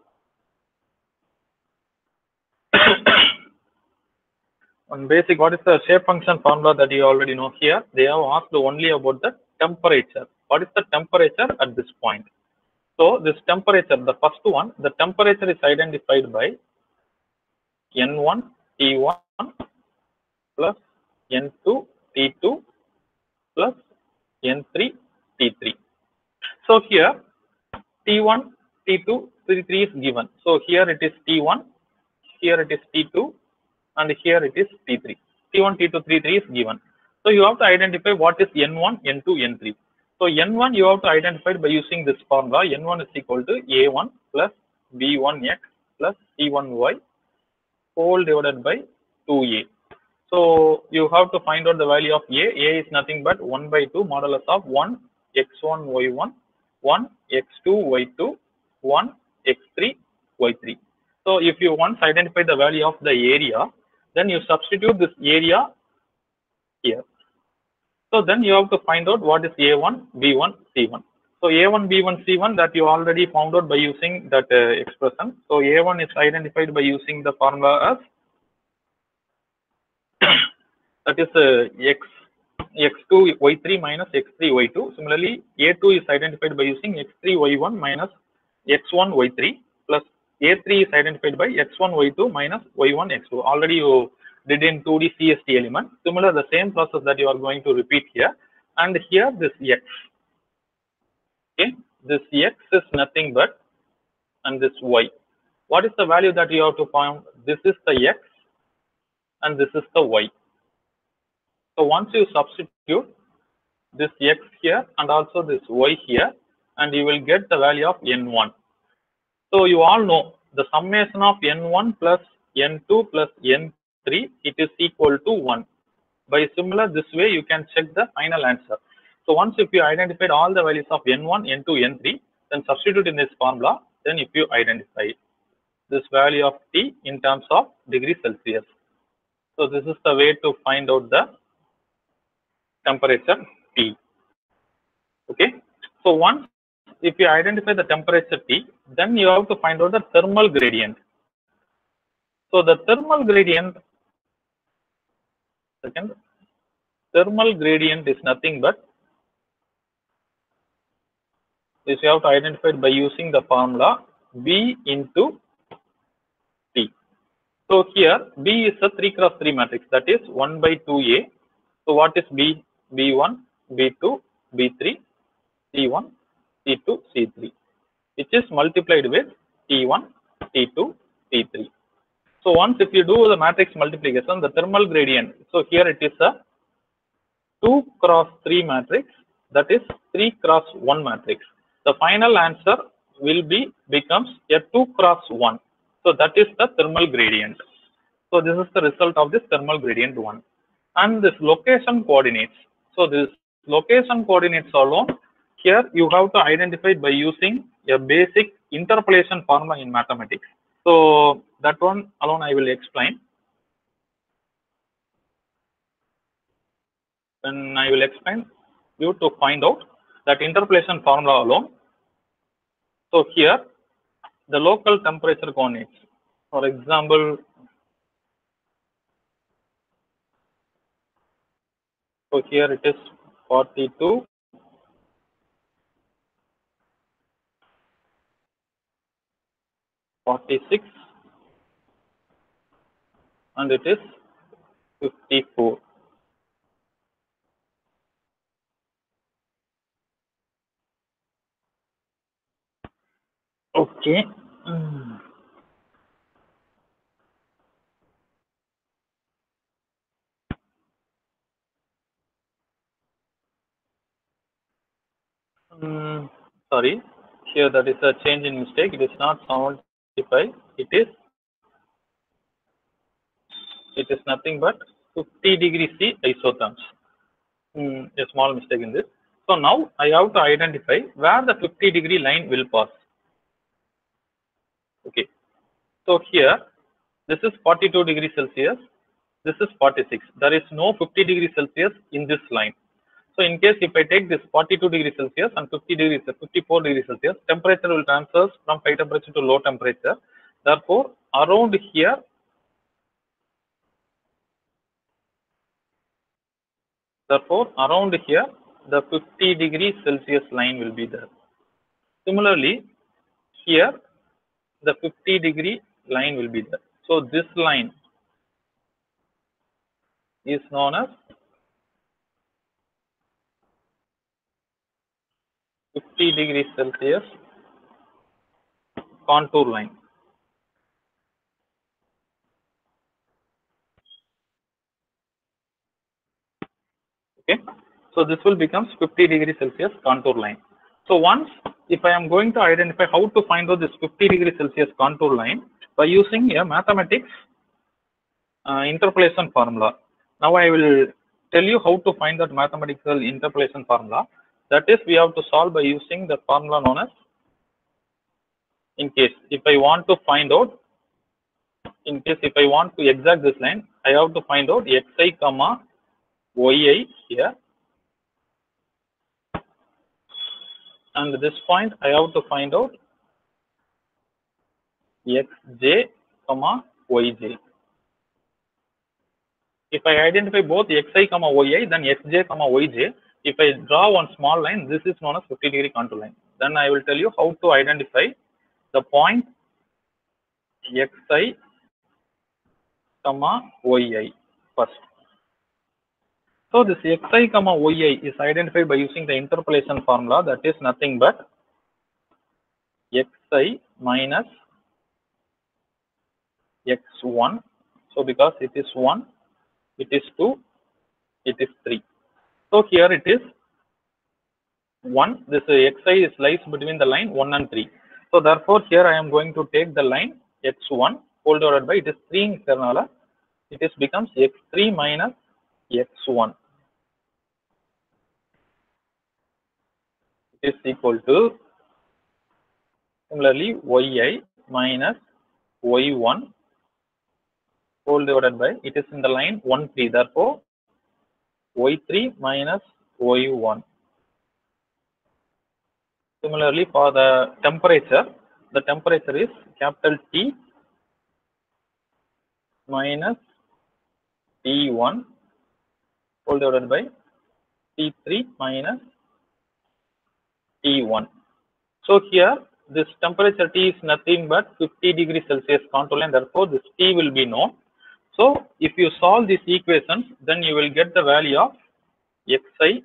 On basic, what is the shape function formula that you already know here? They have asked only about the temperature. What is the temperature at this point? So this temperature, the first one, the temperature is identified by N one T one plus N two T two plus N three T three. So here T one, T two, T three is given. So here it is T one, here it is T two, and here it is T three. T one, T two, T three is given. So you have to identify what is N one, N two, N three. So N one you have to identify by using this formula. N one is equal to A one plus B one X plus C one Y whole divided by two A. So you have to find out the value of A. A is nothing but one by two modulus of one X one Y one, one X two Y two, one X three Y three. So if you once identify the value of the area, then you substitute this area here. So then you have to find out what is A one, B one, C one. So A one, B one, C one that you already found out by using that uh, expression. So A one is identified by using the formula as that is uh, X X two Y three minus X three Y two. Similarly, A two is identified by using X three Y one minus X one Y three plus A three is identified by X one Y two minus Y one X two. Already you did in two D C S T element. Similar, the same process that you are going to repeat here. And here this X. Okay, this X is nothing but, and this Y. What is the value that you have to find? This is the X and this is the Y. So once you substitute this X here and also this Y here, and you will get the value of N one. So you all know the summation of N one plus N two plus N three, it is equal to one. By similar this way you can check the final answer. So once if you identified all the values of N one, N two, N three, then substitute in this formula. Then if you identify this value of T in terms of degree Celsius. So this is the way to find out the temperature T. Okay. So once if you identify the temperature T, then you have to find out the thermal gradient. So the thermal gradient, second, thermal gradient is nothing but this you have to identify by using the formula B into T. So here B is a three cross three matrix, that is one by two A. So what is B? B one, B two, B three, C one, C two, C three, which is multiplied with T one, T two, T three. So once if you do the matrix multiplication, the thermal gradient, so here it is a two cross three matrix, that is three cross one matrix. The final answer will be becomes a two cross one. So that is the thermal gradient. So this is the result of this thermal gradient one. And this location coordinates. So this location coordinates alone, here you have to identify by using a basic interpolation formula in mathematics. So that one alone I will explain. Then I will explain you to find out that interpolation formula alone. So here the local temperature coordinates. For example, so here it is forty-two, forty-six, and it is fifty-four. Okay. Mm. Mm, sorry, here that is a change in mistake. It is not seventy-five. It is it is nothing but fifty degree C isotherms. Mm, a small mistake in this. So now I have to identify where the fifty degree line will pass. Okay. So here this is forty-two degrees Celsius. This is forty-six. There is no fifty degrees Celsius in this line. So in case if I take this forty-two degrees Celsius and fifty degrees, fifty-four degrees Celsius, temperature will transfer from high temperature to low temperature. Therefore, around here, therefore around here, the fifty degrees Celsius line will be there. Similarly, here the fifty degree line will be there. So this line is known as fifty degrees Celsius contour line. Okay, so this will become fifty degrees Celsius contour line. So once, if I am going to identify how to find out this fifty degrees Celsius contour line by using a mathematics uh, interpolation formula. Now I will tell you how to find that mathematical interpolation formula. That is, we have to solve by using the formula known as, in case if I want to find out, in case if I want to exact this line, I have to find out xi comma yi here, and this point I have to find out xj comma yj. If I identify both xi comma yi, then xj comma yj, if I draw one small line, this is known as fifty degree contour line. Then I will tell you how to identify the point xi comma yi first. So this xi comma yi is identified by using the interpolation formula, that is nothing but xi minus x one. So because it is one, it is two, it is three. So here it is one. This uh, xi is lies between the line one and three. So therefore here I am going to take the line x one whole divided by, it is three in Karnala, it is becomes x three minus x one. It is equal to, similarly, yi minus y one whole divided by, it is in the line one three, therefore y three minus y one. Similarly, for the temperature, the temperature is capital T minus T one whole divided by T three minus T one. So here this temperature T is nothing but fifty degrees Celsius contour line, therefore this T will be known. So if you solve these equations, then you will get the value of xi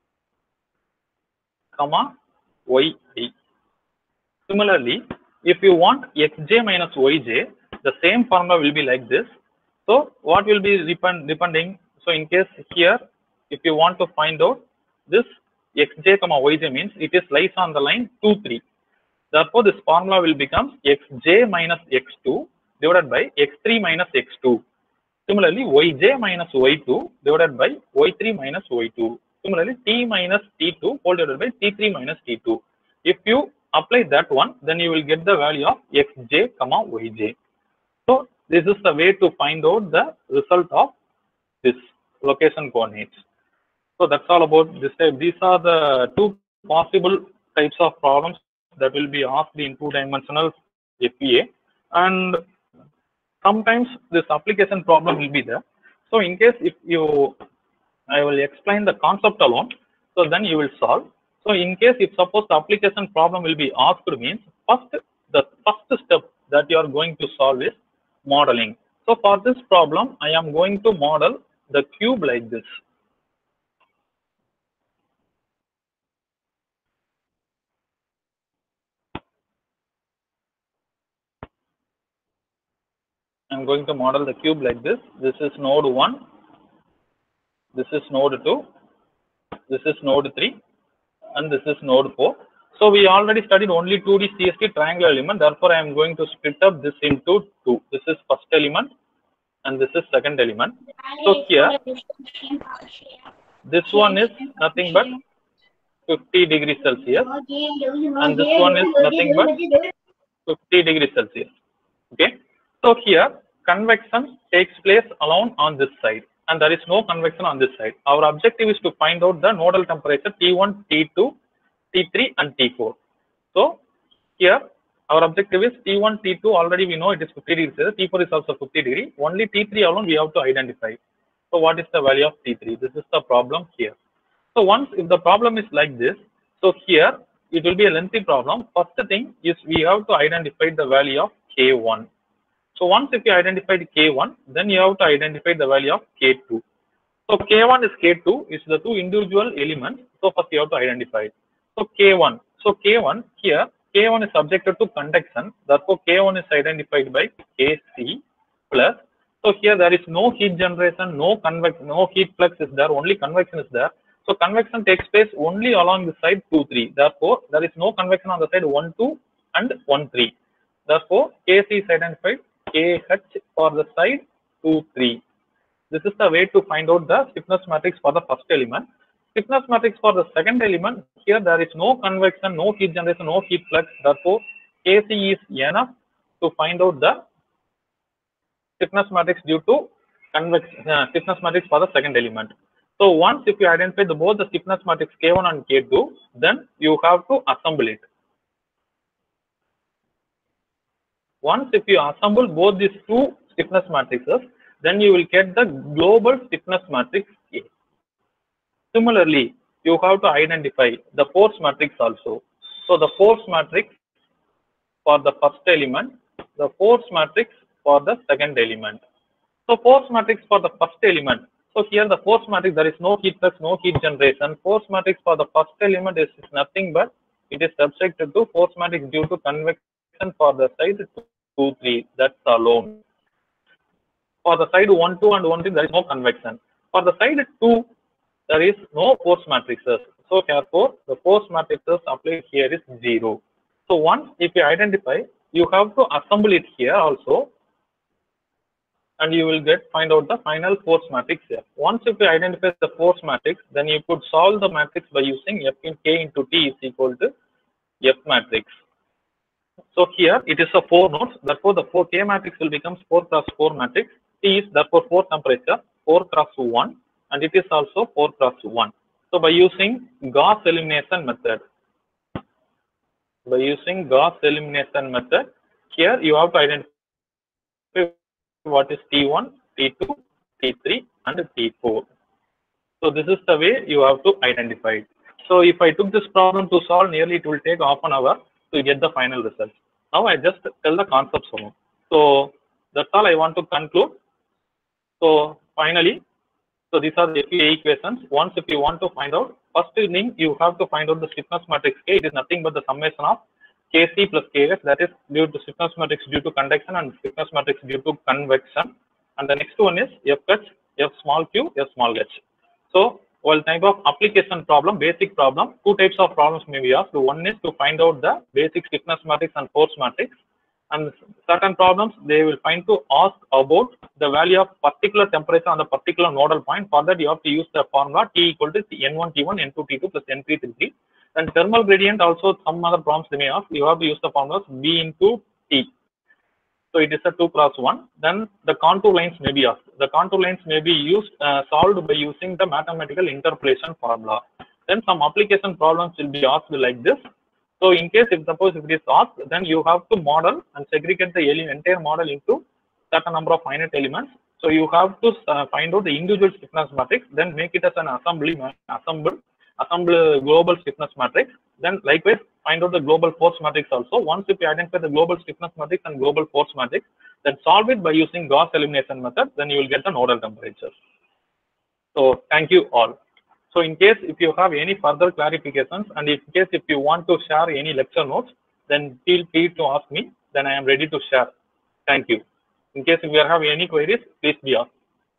comma yi. Similarly, if you want xj minus yj, the same formula will be like this. So what will be depend depending? So in case here, if you want to find out this xj comma yj, means it is lies on the line two three. Therefore this formula will become xj minus x two divided by x three minus x two. Similarly, yj minus y two divided by y three minus y two. Similarly, t minus t two whole divided by t three minus t two. If you apply that one, then you will get the value of xj comma yj. So this is the way to find out the result of this location coordinates. So that's all about this type. These are the two possible types of problems that will be asked in two-dimensional F E A, and sometimes this application problem will be there. So in case if you, I will explain the concept alone, so then you will solve. So in case if suppose the application problem will be asked, means first, the first step that you are going to solve is modeling. So for this problem, I am going to model the cube like this. I'm going to model the cube like this. This is node one, this is node two, this is node three, and this is node four. So we already studied only two D C S T triangular element. Therefore, I am going to split up this into two. This is first element, and this is second element. So here, this one is nothing but fifty degrees Celsius, and this one is nothing but fifty degrees Celsius. Okay. So here, convection takes place alone on this side, and there is no convection on this side. Our objective is to find out the nodal temperature T one, T two, T three, and T four. So here, our objective is T one, T two. Already we know it is fifty degrees Celsius. T four is also fifty degree. Only T three alone we have to identify. So what is the value of T three? This is the problem here. So once if the problem is like this, so here it will be a lengthy problem. First thing is we have to identify the value of K one. So once if you identified K one, then you have to identify the value of K two. So K one is K two, is the two individual elements. So first you have to identify. So K one. So K one here, K one is subjected to conduction. Therefore K one is identified by K C plus. So here there is no heat generation, no convection, no heat flux is there, only convection is there. So convection takes place only along the side two, three. Therefore there is no convection on the side one, two and one, three. Therefore K C is identified, K H for the side two, three. This is the way to find out the stiffness matrix for the first element. Stiffness matrix for the second element, here there is no convection, no heat generation, no heat flux. Therefore, K C is enough to find out the stiffness matrix due to convection, uh, stiffness matrix for the second element. So once if you identify the, both the stiffness matrix K one and K two, then you have to assemble it. Once if you assemble both these two stiffness matrices, then you will get the global stiffness matrix A. Similarly, you have to identify the force matrix also. So the force matrix for the first element, the force matrix for the second element. So force matrix for the first element. So here the force matrix, there is no heat flux, no heat generation. Force matrix for the first element is, is nothing but it is subjected to force matrix due to convection for the side two, three. That's alone. For the side one, two and one, three, there is no convection. For the side two, there is no force matrices. So therefore, the force matrices applied here is zero. So once if you identify, you have to assemble it here also, and you will get find out the final force matrix here. Once if you identify the force matrix, then you could solve the matrix by using F in K into T is equal to F matrix. So here it is a four nodes. Therefore, the four K matrix will become four cross four matrix. T is therefore four temperature, four cross one, and it is also four cross one. So by using Gauss elimination method, by using Gauss elimination method, here you have to identify what is T one, T two, T three, and T four. So this is the way you have to identify it. So if I took this problem to solve, nearly it will take half an hour to get the final result. Now I just tell the concepts for you. So that's all I want to conclude. So finally, so these are the F E A equations. Once if you want to find out, first thing you have to find out the stiffness matrix K. It is nothing but the summation of K C plus K H, that is due to stiffness matrix due to conduction and stiffness matrix due to convection. And the next one is F H, F small q, F small h. So one type of application problem, basic problem, two types of problems may be asked. One is to find out the basic stiffness matrix and force matrix. And certain problems they will find to ask about the value of particular temperature on the particular nodal point. For that you have to use the formula T equal to N one T one, N two T two plus N three T three. And thermal gradient also some other problems they may ask. You have to use the formulas V into T. So it is a two cross one. Then the contour lines may be asked. The contour lines may be used uh, solved by using the mathematical interpolation formula. Then some application problems will be asked like this. So in case if suppose if it is asked, then you have to model and segregate the entire model into certain number of finite elements. So you have to uh, find out the individual stiffness matrix, then make it as an assembly assemble assemble global stiffness matrix. Then likewise find out the global force matrix also. Once if you identify the global stiffness matrix and global force matrix, then solve it by using Gauss elimination method, then you will get the nodal temperatures. So thank you all. So in case if you have any further clarifications, and in case if you want to share any lecture notes, then feel free to ask me, then I am ready to share. Thank you. In case if you have any queries, please be asked.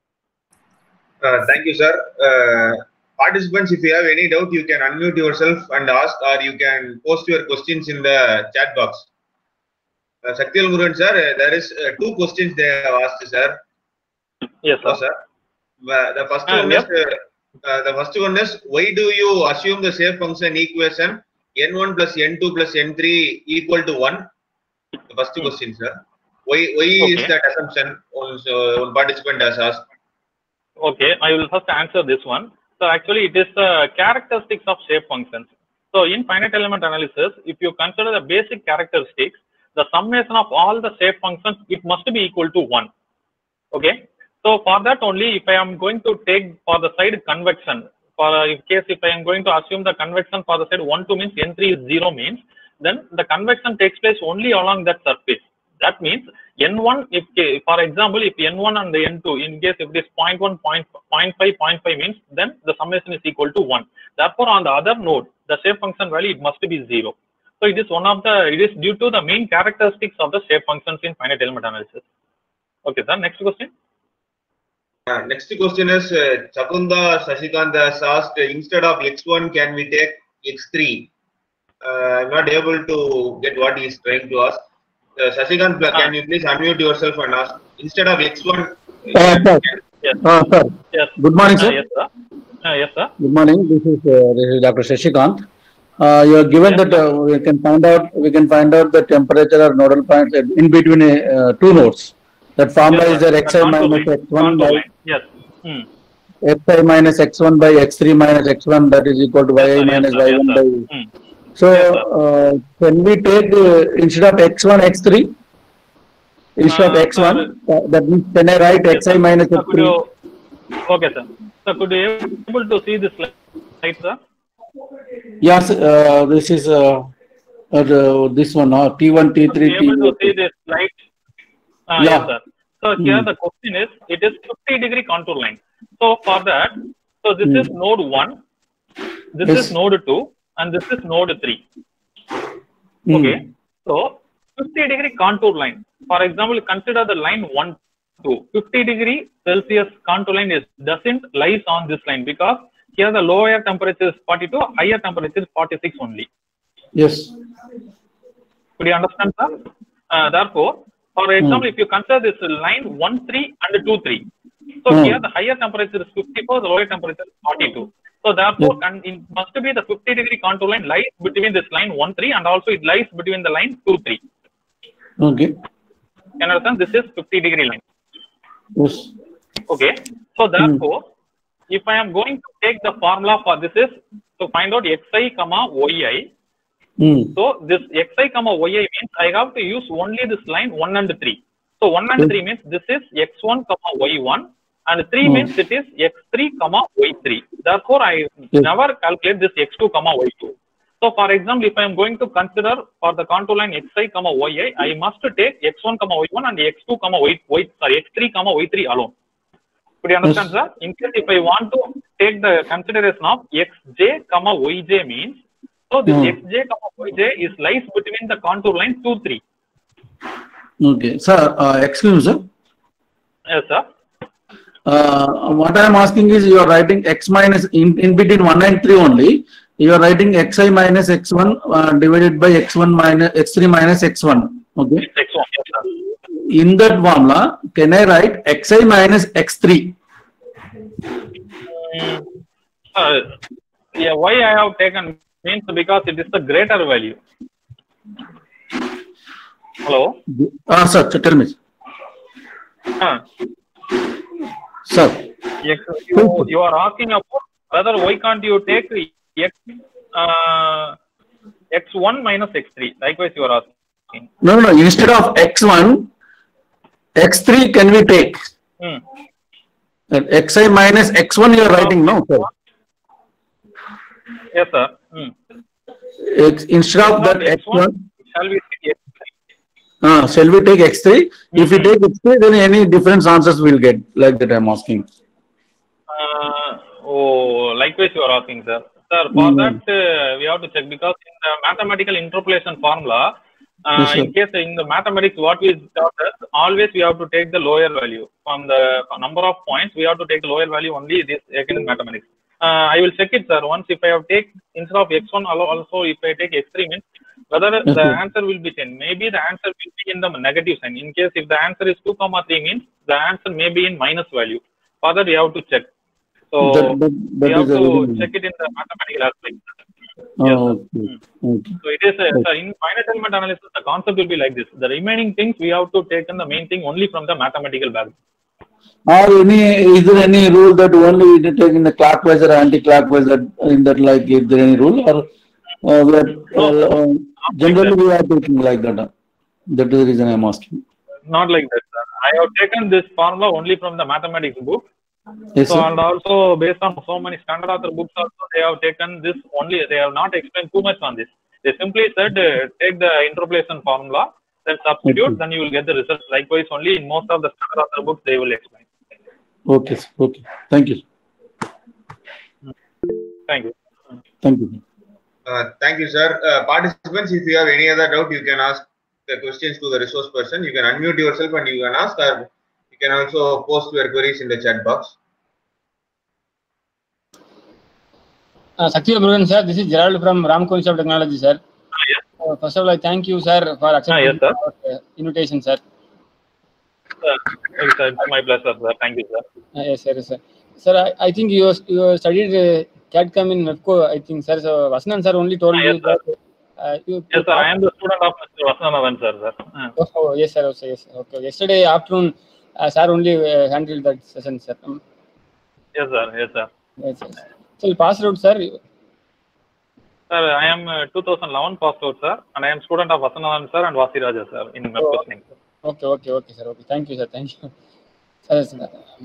Uh, thank you, sir. Uh, participants, if you have any doubt, you can unmute yourself and ask, or you can post your questions in the chat box. Uh, Shaktil Murugan, sir, uh, there is uh, two questions they have asked, sir. Yes, sir. Oh, sir. Uh, the first Uh, one yes. is, uh, uh, the first one is, why do you assume the shape function equation N one plus N two plus N three equal to one? The first Hmm. question, sir. Why, why Okay. is that assumption? One, uh, one participant has asked. Okay, I will first answer this one. So actually it is the characteristics of shape functions. So in finite element analysis, if you consider the basic characteristics, the summation of all the shape functions, it must be equal to one. Okay. So for that only, if I am going to take for the side convection, for uh, in case if I am going to assume the convection for the side one two means N three is zero means, then the convection takes place only along that surface. That means N one, if for example, if N one and the N two, in case if it is zero point one, zero point five, zero point five means, then the summation is equal to one. Therefore, on the other node, the shape function value, it must be zero. So it is one of the, it is due to the main characteristics of the shape functions in finite element analysis. Okay, sir. Next question. Uh, next question is uh, Chakunda Sashikanta has asked, uh, instead of x one, can we take x three? Uh, I'm not able to get what he is trying to ask. Uh, Sashikant, uh, can you please unmute yourself and ask, instead of x one? Uh, sir. Yes. Uh, sir. Yes. Good morning, sir. Uh, yes, sir. Uh, yes, sir. Good morning. This is uh, this is Doctor Shashikant. Uh, you are given Yes, that uh, we can find out we can find out the temperature or nodal points in between uh, two nodes. That formula Yes, is there xi contour minus line. x one Contour by line. Yes. Hmm. xi minus x one by x three minus x one, that is equal to Yes, yi sir. minus Yes, sir. y one Yes, by. sir. Hmm. So Yes, sir. uh, can we take uh, instead of x one x three instead of Uh, x one? sir. Uh, that means can I write Yes, xi sir. minus Sir, x could three? you, okay, sir. Sir, could you able to see this slide, sir? Yes, uh, this is uh, uh, the- this one, uh, T one, T three, Be T able to see four. this slide? Uh, Yeah. Yes, sir. So here Hmm. the question is, it is fifty degree contour line. So for that, so this Hmm. is node one, this Yes. is node two, and this is node three. Hmm. Okay. So fifty degree contour line. For example, consider the line one, two. fifty degree Celsius contour line is doesn't lies on this line because here the lower temperature is forty-two, higher temperature is forty-six only. Yes. Could you understand, sir? Uh, therefore, for example, if you consider this line one, three and two, three. So Hmm. here the higher temperature is fifty-four, the lower temperature is forty-two. So therefore, can, it must be the fifty degree contour line lies between this line one, three and also it lies between the line two, three. Okay. Can you understand? This is fifty degree line. Yes. Okay. So therefore, if I am going to take the formula for this is to find out xi comma yi. Hmm. So this xi comma yi means I have to use only this line one and three. So one and Yes. three means this is x one comma y one and three Hmm. means it is x three comma y three. Therefore, I Yes. never calculate this x two comma y two. So for example, if I am going to consider for the contour line xi comma yi, I must take x one comma y one and x two comma y, y sorry x three comma y three alone. Could you understand, Yes. sir? In case if I want to take the consideration of xj comma yj means, so this Hmm. xj comma yj is lies between the contour line two, three. Okay. Sir, uh, excuse me, sir. Yes, sir. Uh, what I am asking is you are writing x minus in, in between one and three only. You are writing xi minus x one uh, divided by x one minus x three minus x one. Okay. It's x one. Yes, sir. In that formula, can I write xi minus x three? Mm, uh, yeah, why I have taken means because it is the greater value. Hello? Ah, sir, tell me. Uh, Sir. X, you, you are asking about whether why can't you take x, uh, x one minus x three. Likewise, you are asking. No, no, instead of x one, x three can we take? Hmm. And xi minus x one you are writing, no, sir. Yes, sir. Hmm. X, instead of that x one, shall we take x three? uh, shall we take x three? Mm-hmm. If we take x three, then any different answers we'll get, like that I am asking. Uh, oh, likewise you are asking, sir. Sir, for Mm. that uh, we have to check because in the mathematical interpolation formula, uh, Yes, sir. in case in the mathematics what we taught us, always we have to take the lower value. From the number of points, we have to take the lower value only this again in mathematics. Uh, I will check it, sir. Once if I have take instead of x one, also if I take x three means whether Yes, the sir. answer will be ten. Maybe the answer will be in the negative sign. In case if the answer is two comma three means the answer may be in minus value. For that we have to check. So That, that, that we have is a to very- check it in the mathematical aspect. Oh, Yes, sir. okay. Okay. So it is a, sir, in finite element analysis, the concept will be like this. The remaining things we have to take in the main thing only from the mathematical background. Or any, is there any rule that only we take in the clockwise or anti-clockwise, that in that, like, is there any rule, or uh, we are, uh, uh, generally we are taking like that? uh, That is the reason I am asking. Not like that, sir. I have taken this formula only from the mathematics book. Yes, So sir. and also based on so many standard author books also they have taken this only, they have not explained too much on this. They simply said uh, take the interpolation formula, then substitute, Okay. then you will get the result. Likewise only in most of the standard author books they will explain. Okay, sir. Okay. Thank you. Thank you. Thank you. Uh, thank you, sir. Uh, participants, if you have any other doubt, you can ask the questions to the resource person. You can unmute yourself and you can ask, or you can also post your queries in the chat box. Uh, Sakti Murugan, sir, this is Gerald from Ramco Institute of Technology, sir. Ah, yes. Uh, first of all, I thank you, sir, for accepting yes, sir. our uh, invitation, sir. Uh, it's, uh, it's my pleasure, sir. Thank you, sir. Uh, yes, sir, sir. Sir, I, I think you you studied uh, C A D C A M in MEPCO, I think, sir. So Vasanan, sir, only told Ah, you yes, sir. that. Uh, you, Yes, sir. I am the student of Mister Vasanathan, sir. sir. Uh. Oh, oh, yes, sir. Also, yes. Okay. Yesterday afternoon, uh, sir only uh, handled that session, sir. Um, Yes, sir. Yes, sir. yes, yes. So you passed out, sir. Sir, I am uh, two thousand eleven passed out, sir, and I am student of Vasanathan, sir, and Vasiraja, sir, in MEPCO. Oh, okay, okay, okay, sir. Okay. Thank you, sir. Thank you. Sir, sir.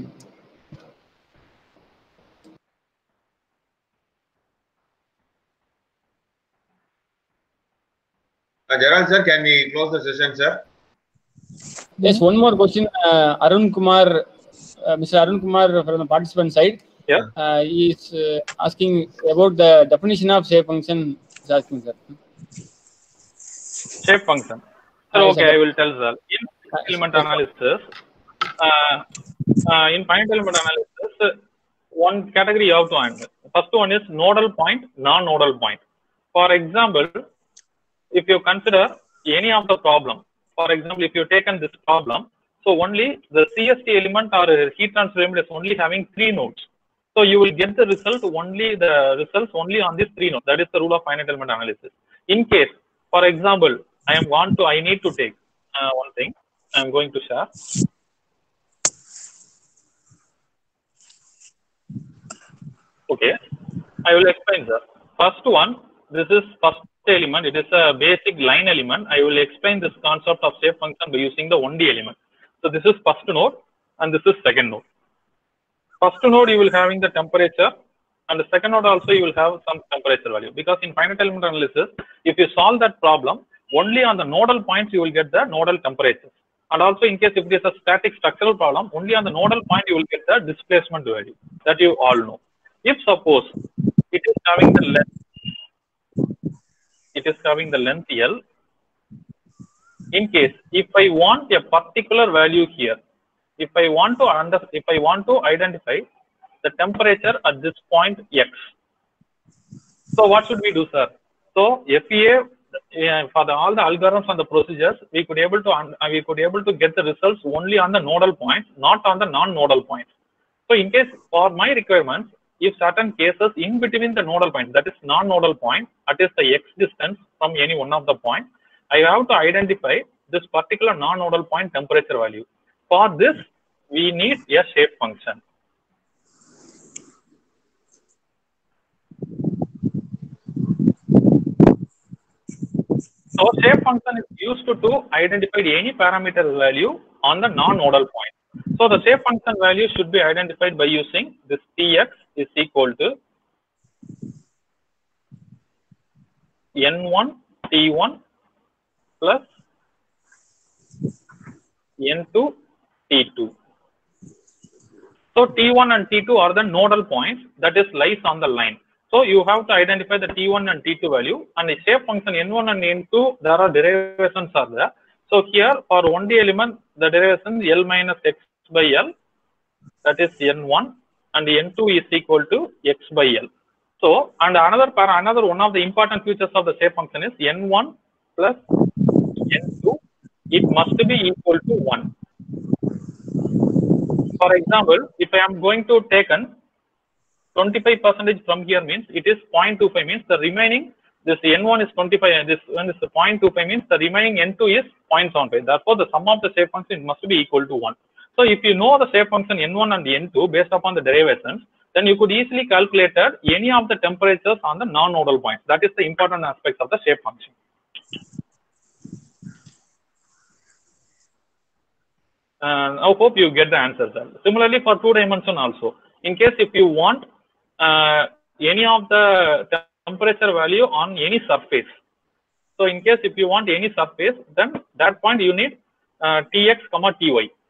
Uh, Gerald, sir, can we close the session, sir? Yes, one more question. Uh, Arun Kumar, uh, Mister Arun Kumar from the participant side. Yeah. Uh, he is uh, asking about the definition of shape function. He's asking, sir. Shape function. Sir, Ah, yes, okay, sir. I will tell, sir. In finite element analysis, uh, uh, in finite element analysis, uh, one category you have to handle. First one is nodal point, non-nodal point. For example, if you consider any of the problem, for example, if you taken this problem, so only the C S T element or heat transfer element is only having three nodes. So you will get the result only the results only on these three nodes. That is the rule of finite element analysis. In case, for example, I am want to I need to take uh, one thing. I am going to share. Okay, I will explain, sir. First one, this is first element. It is a basic line element. I will explain this concept of shape function by using the one D element. So this is first node and this is second node. First node you will having the temperature, and the second node also you will have some temperature value, because in finite element analysis, if you solve that problem, only on the nodal points you will get the nodal temperatures. And also in case if it is a static structural problem, only on the nodal point you will get the displacement value, that you all know. If suppose it is having the length, it is having the length L. In case if I want a particular value here, if I want to under, if I want to identify the temperature at this point X, so what should we do, sir? So F E A, uh, for the, all the algorithms and the procedures, we could able to uh, we could able to get the results only on the nodal points, not on the non-nodal points. So in case for my requirements, if certain cases in between the nodal point, that is non-nodal point, that is the X distance from any one of the point, I have to identify this particular non-nodal point temperature value. For this, we need a shape function. So shape function is used to, to identify any parameter value on the non-nodal point. So the shape function value should be identified by using this Tx is equal to N one T one plus N two T two. So T one and T two are the nodal points that is lies on the line. So you have to identify the T one and T two value, and the shape function N one and N two, there are derivations are there. So here for one D element, the derivation L minus X by L, that is N one, and N two is equal to X by L. So, and another another one of the important features of the shape function is N one plus N two, it must be equal to one. For example, if I am going to take an twenty-five percent from here means it is zero point two five, means the remaining, this N one is twenty-five, this one is zero point two five, means the remaining N two is zero point seven five. Therefore, the sum of the shape function must be equal to one. So if you know the shape function N one and N two based upon the derivations, then you could easily calculate any of the temperatures on the non-nodal points. That is the important aspect of the shape function. Uh, I hope you get the answer, sir. Similarly, for two dimension also, in case if you want uh, any of the temperature value on any surface. So in case if you want any surface, then that point you need uh, Tx comma Ty.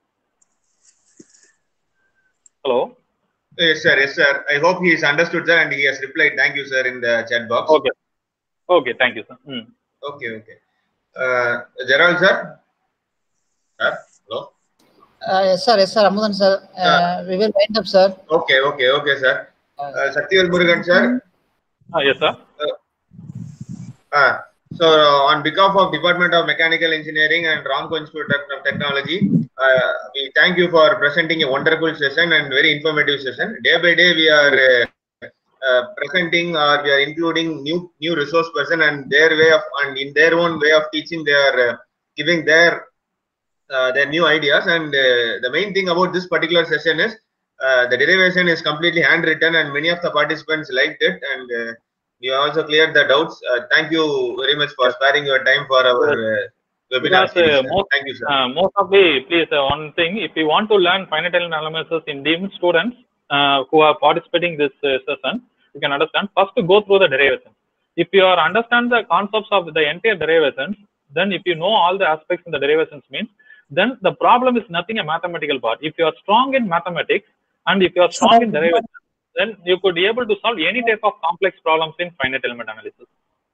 Hello. Yes, sir. Yes, sir. I hope he is understood, sir, and he has replied. Thank you, sir, in the chat box. Okay. Okay. Thank you, sir. Mm. Okay. Okay. Uh, Gerald, sir. Sir. Hello. Uh, yes, sir. Yes, sir. Amudan, sir. Uh, Uh, we will wind up, sir. Okay. Okay. Okay, sir. Uh, Satyal Murugan, sir. Ah, yes, sir. Uh, uh, so, uh, on behalf of Department of Mechanical Engineering and Ramco Institute of Technology, uh, we thank you for presenting a wonderful session and very informative session. Day by day, we are uh, uh, presenting or we are including new new resource person and their way of and in their own way of teaching. They are uh, giving their uh, their new ideas. And uh, the main thing about this particular session is uh, the derivation is completely handwritten, and many of the participants liked it. And uh, we also cleared the doubts. Uh, thank you very much for sparing your time for our uh, webinar Because, series, uh, sir. most, Thank you, sir. uh, most of the, please, uh, one thing, if you want to learn finite element analysis in deemed students uh, who are participating this uh, session, you can understand, first to go through the derivation. If you are understand the concepts of the entire derivations, then if you know all the aspects in the derivations means, then the problem is nothing a mathematical part. If you are strong in mathematics and if you are strong in derivation, then you could be able to solve any type of complex problems in finite element analysis.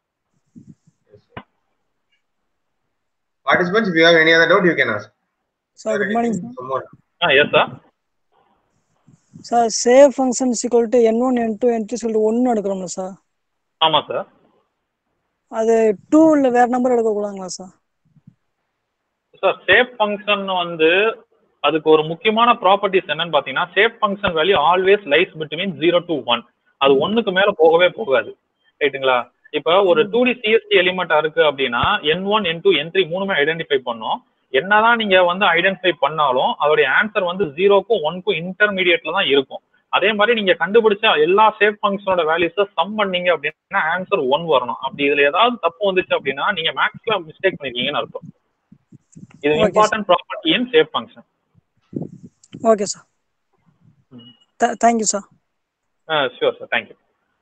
Participants, if you have any other doubt, you can ask. Sir, good morning, sir. Some more. Ah, yes, sir. Sir, save function is equal to n one, n two, n three is equal to one எடுக்கிறோம்ல sir. ஆமா sir. அது two இல்ல வேற number எடுக்க கூடாதுங்களா sir? Sir save function வந்து அதுக்கு ஒரு முக்கியமான ப்ராப்பர்ட்டிஸ் என்னன்னு பாத்தீங்கன்னா, save function value always lies between zero to one. அது ஒன்னுக்கு மேல போகவே போகாது. ரைட்டுங்களா? இப்ப ஒரு டூ டி சிஎஸ்டி எலிமெண்டா இருக்கு அப்படின்னா N one N two N three மூணுமே ஐடென்டிஃபை பண்ணோம். என்னதான் நீங்க வந்து ஐடென்டிஃபை பண்ணாலும் அதோடைய ஆன்சர் வந்து ஜீரோக்கும் ஒன்க்கும் இன்டர்மீடியட்ல தான் இருக்கும். அதே மாதிரி நீங்க கண்டுபிடிச்ச எல்லா சேவ் ஃபங்க்ஷனோட வேல்யூஸை சம் பண்ணீங்க அப்படின்னா ஆன்சர் ஒன் வரணும். அப்படி இதுல ஏதாவது தப்பு வந்துச்சு அப்படின்னா நீங்க மேக்ஸ்ல மிஸ்டேக் பண்ணிருக்கீங்கன்னு அர்த்தம். இது important property in save function. Okay sir. Thank you sir. Sure sir. Thank you.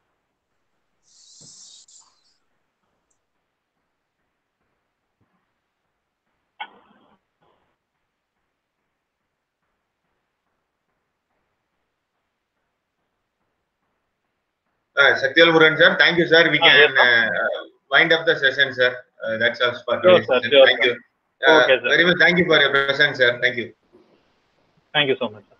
Uh, Satyal Murugan, sir. Thank you, sir. We Ah, can yes, sir. uh, wind up the session, sir. Uh, that's all for Sure, today's sir. session. Sure, Thank sir. you. Uh, Okay, sir. Very much. Thank you for your presence, sir. Thank you. Thank you so much, sir.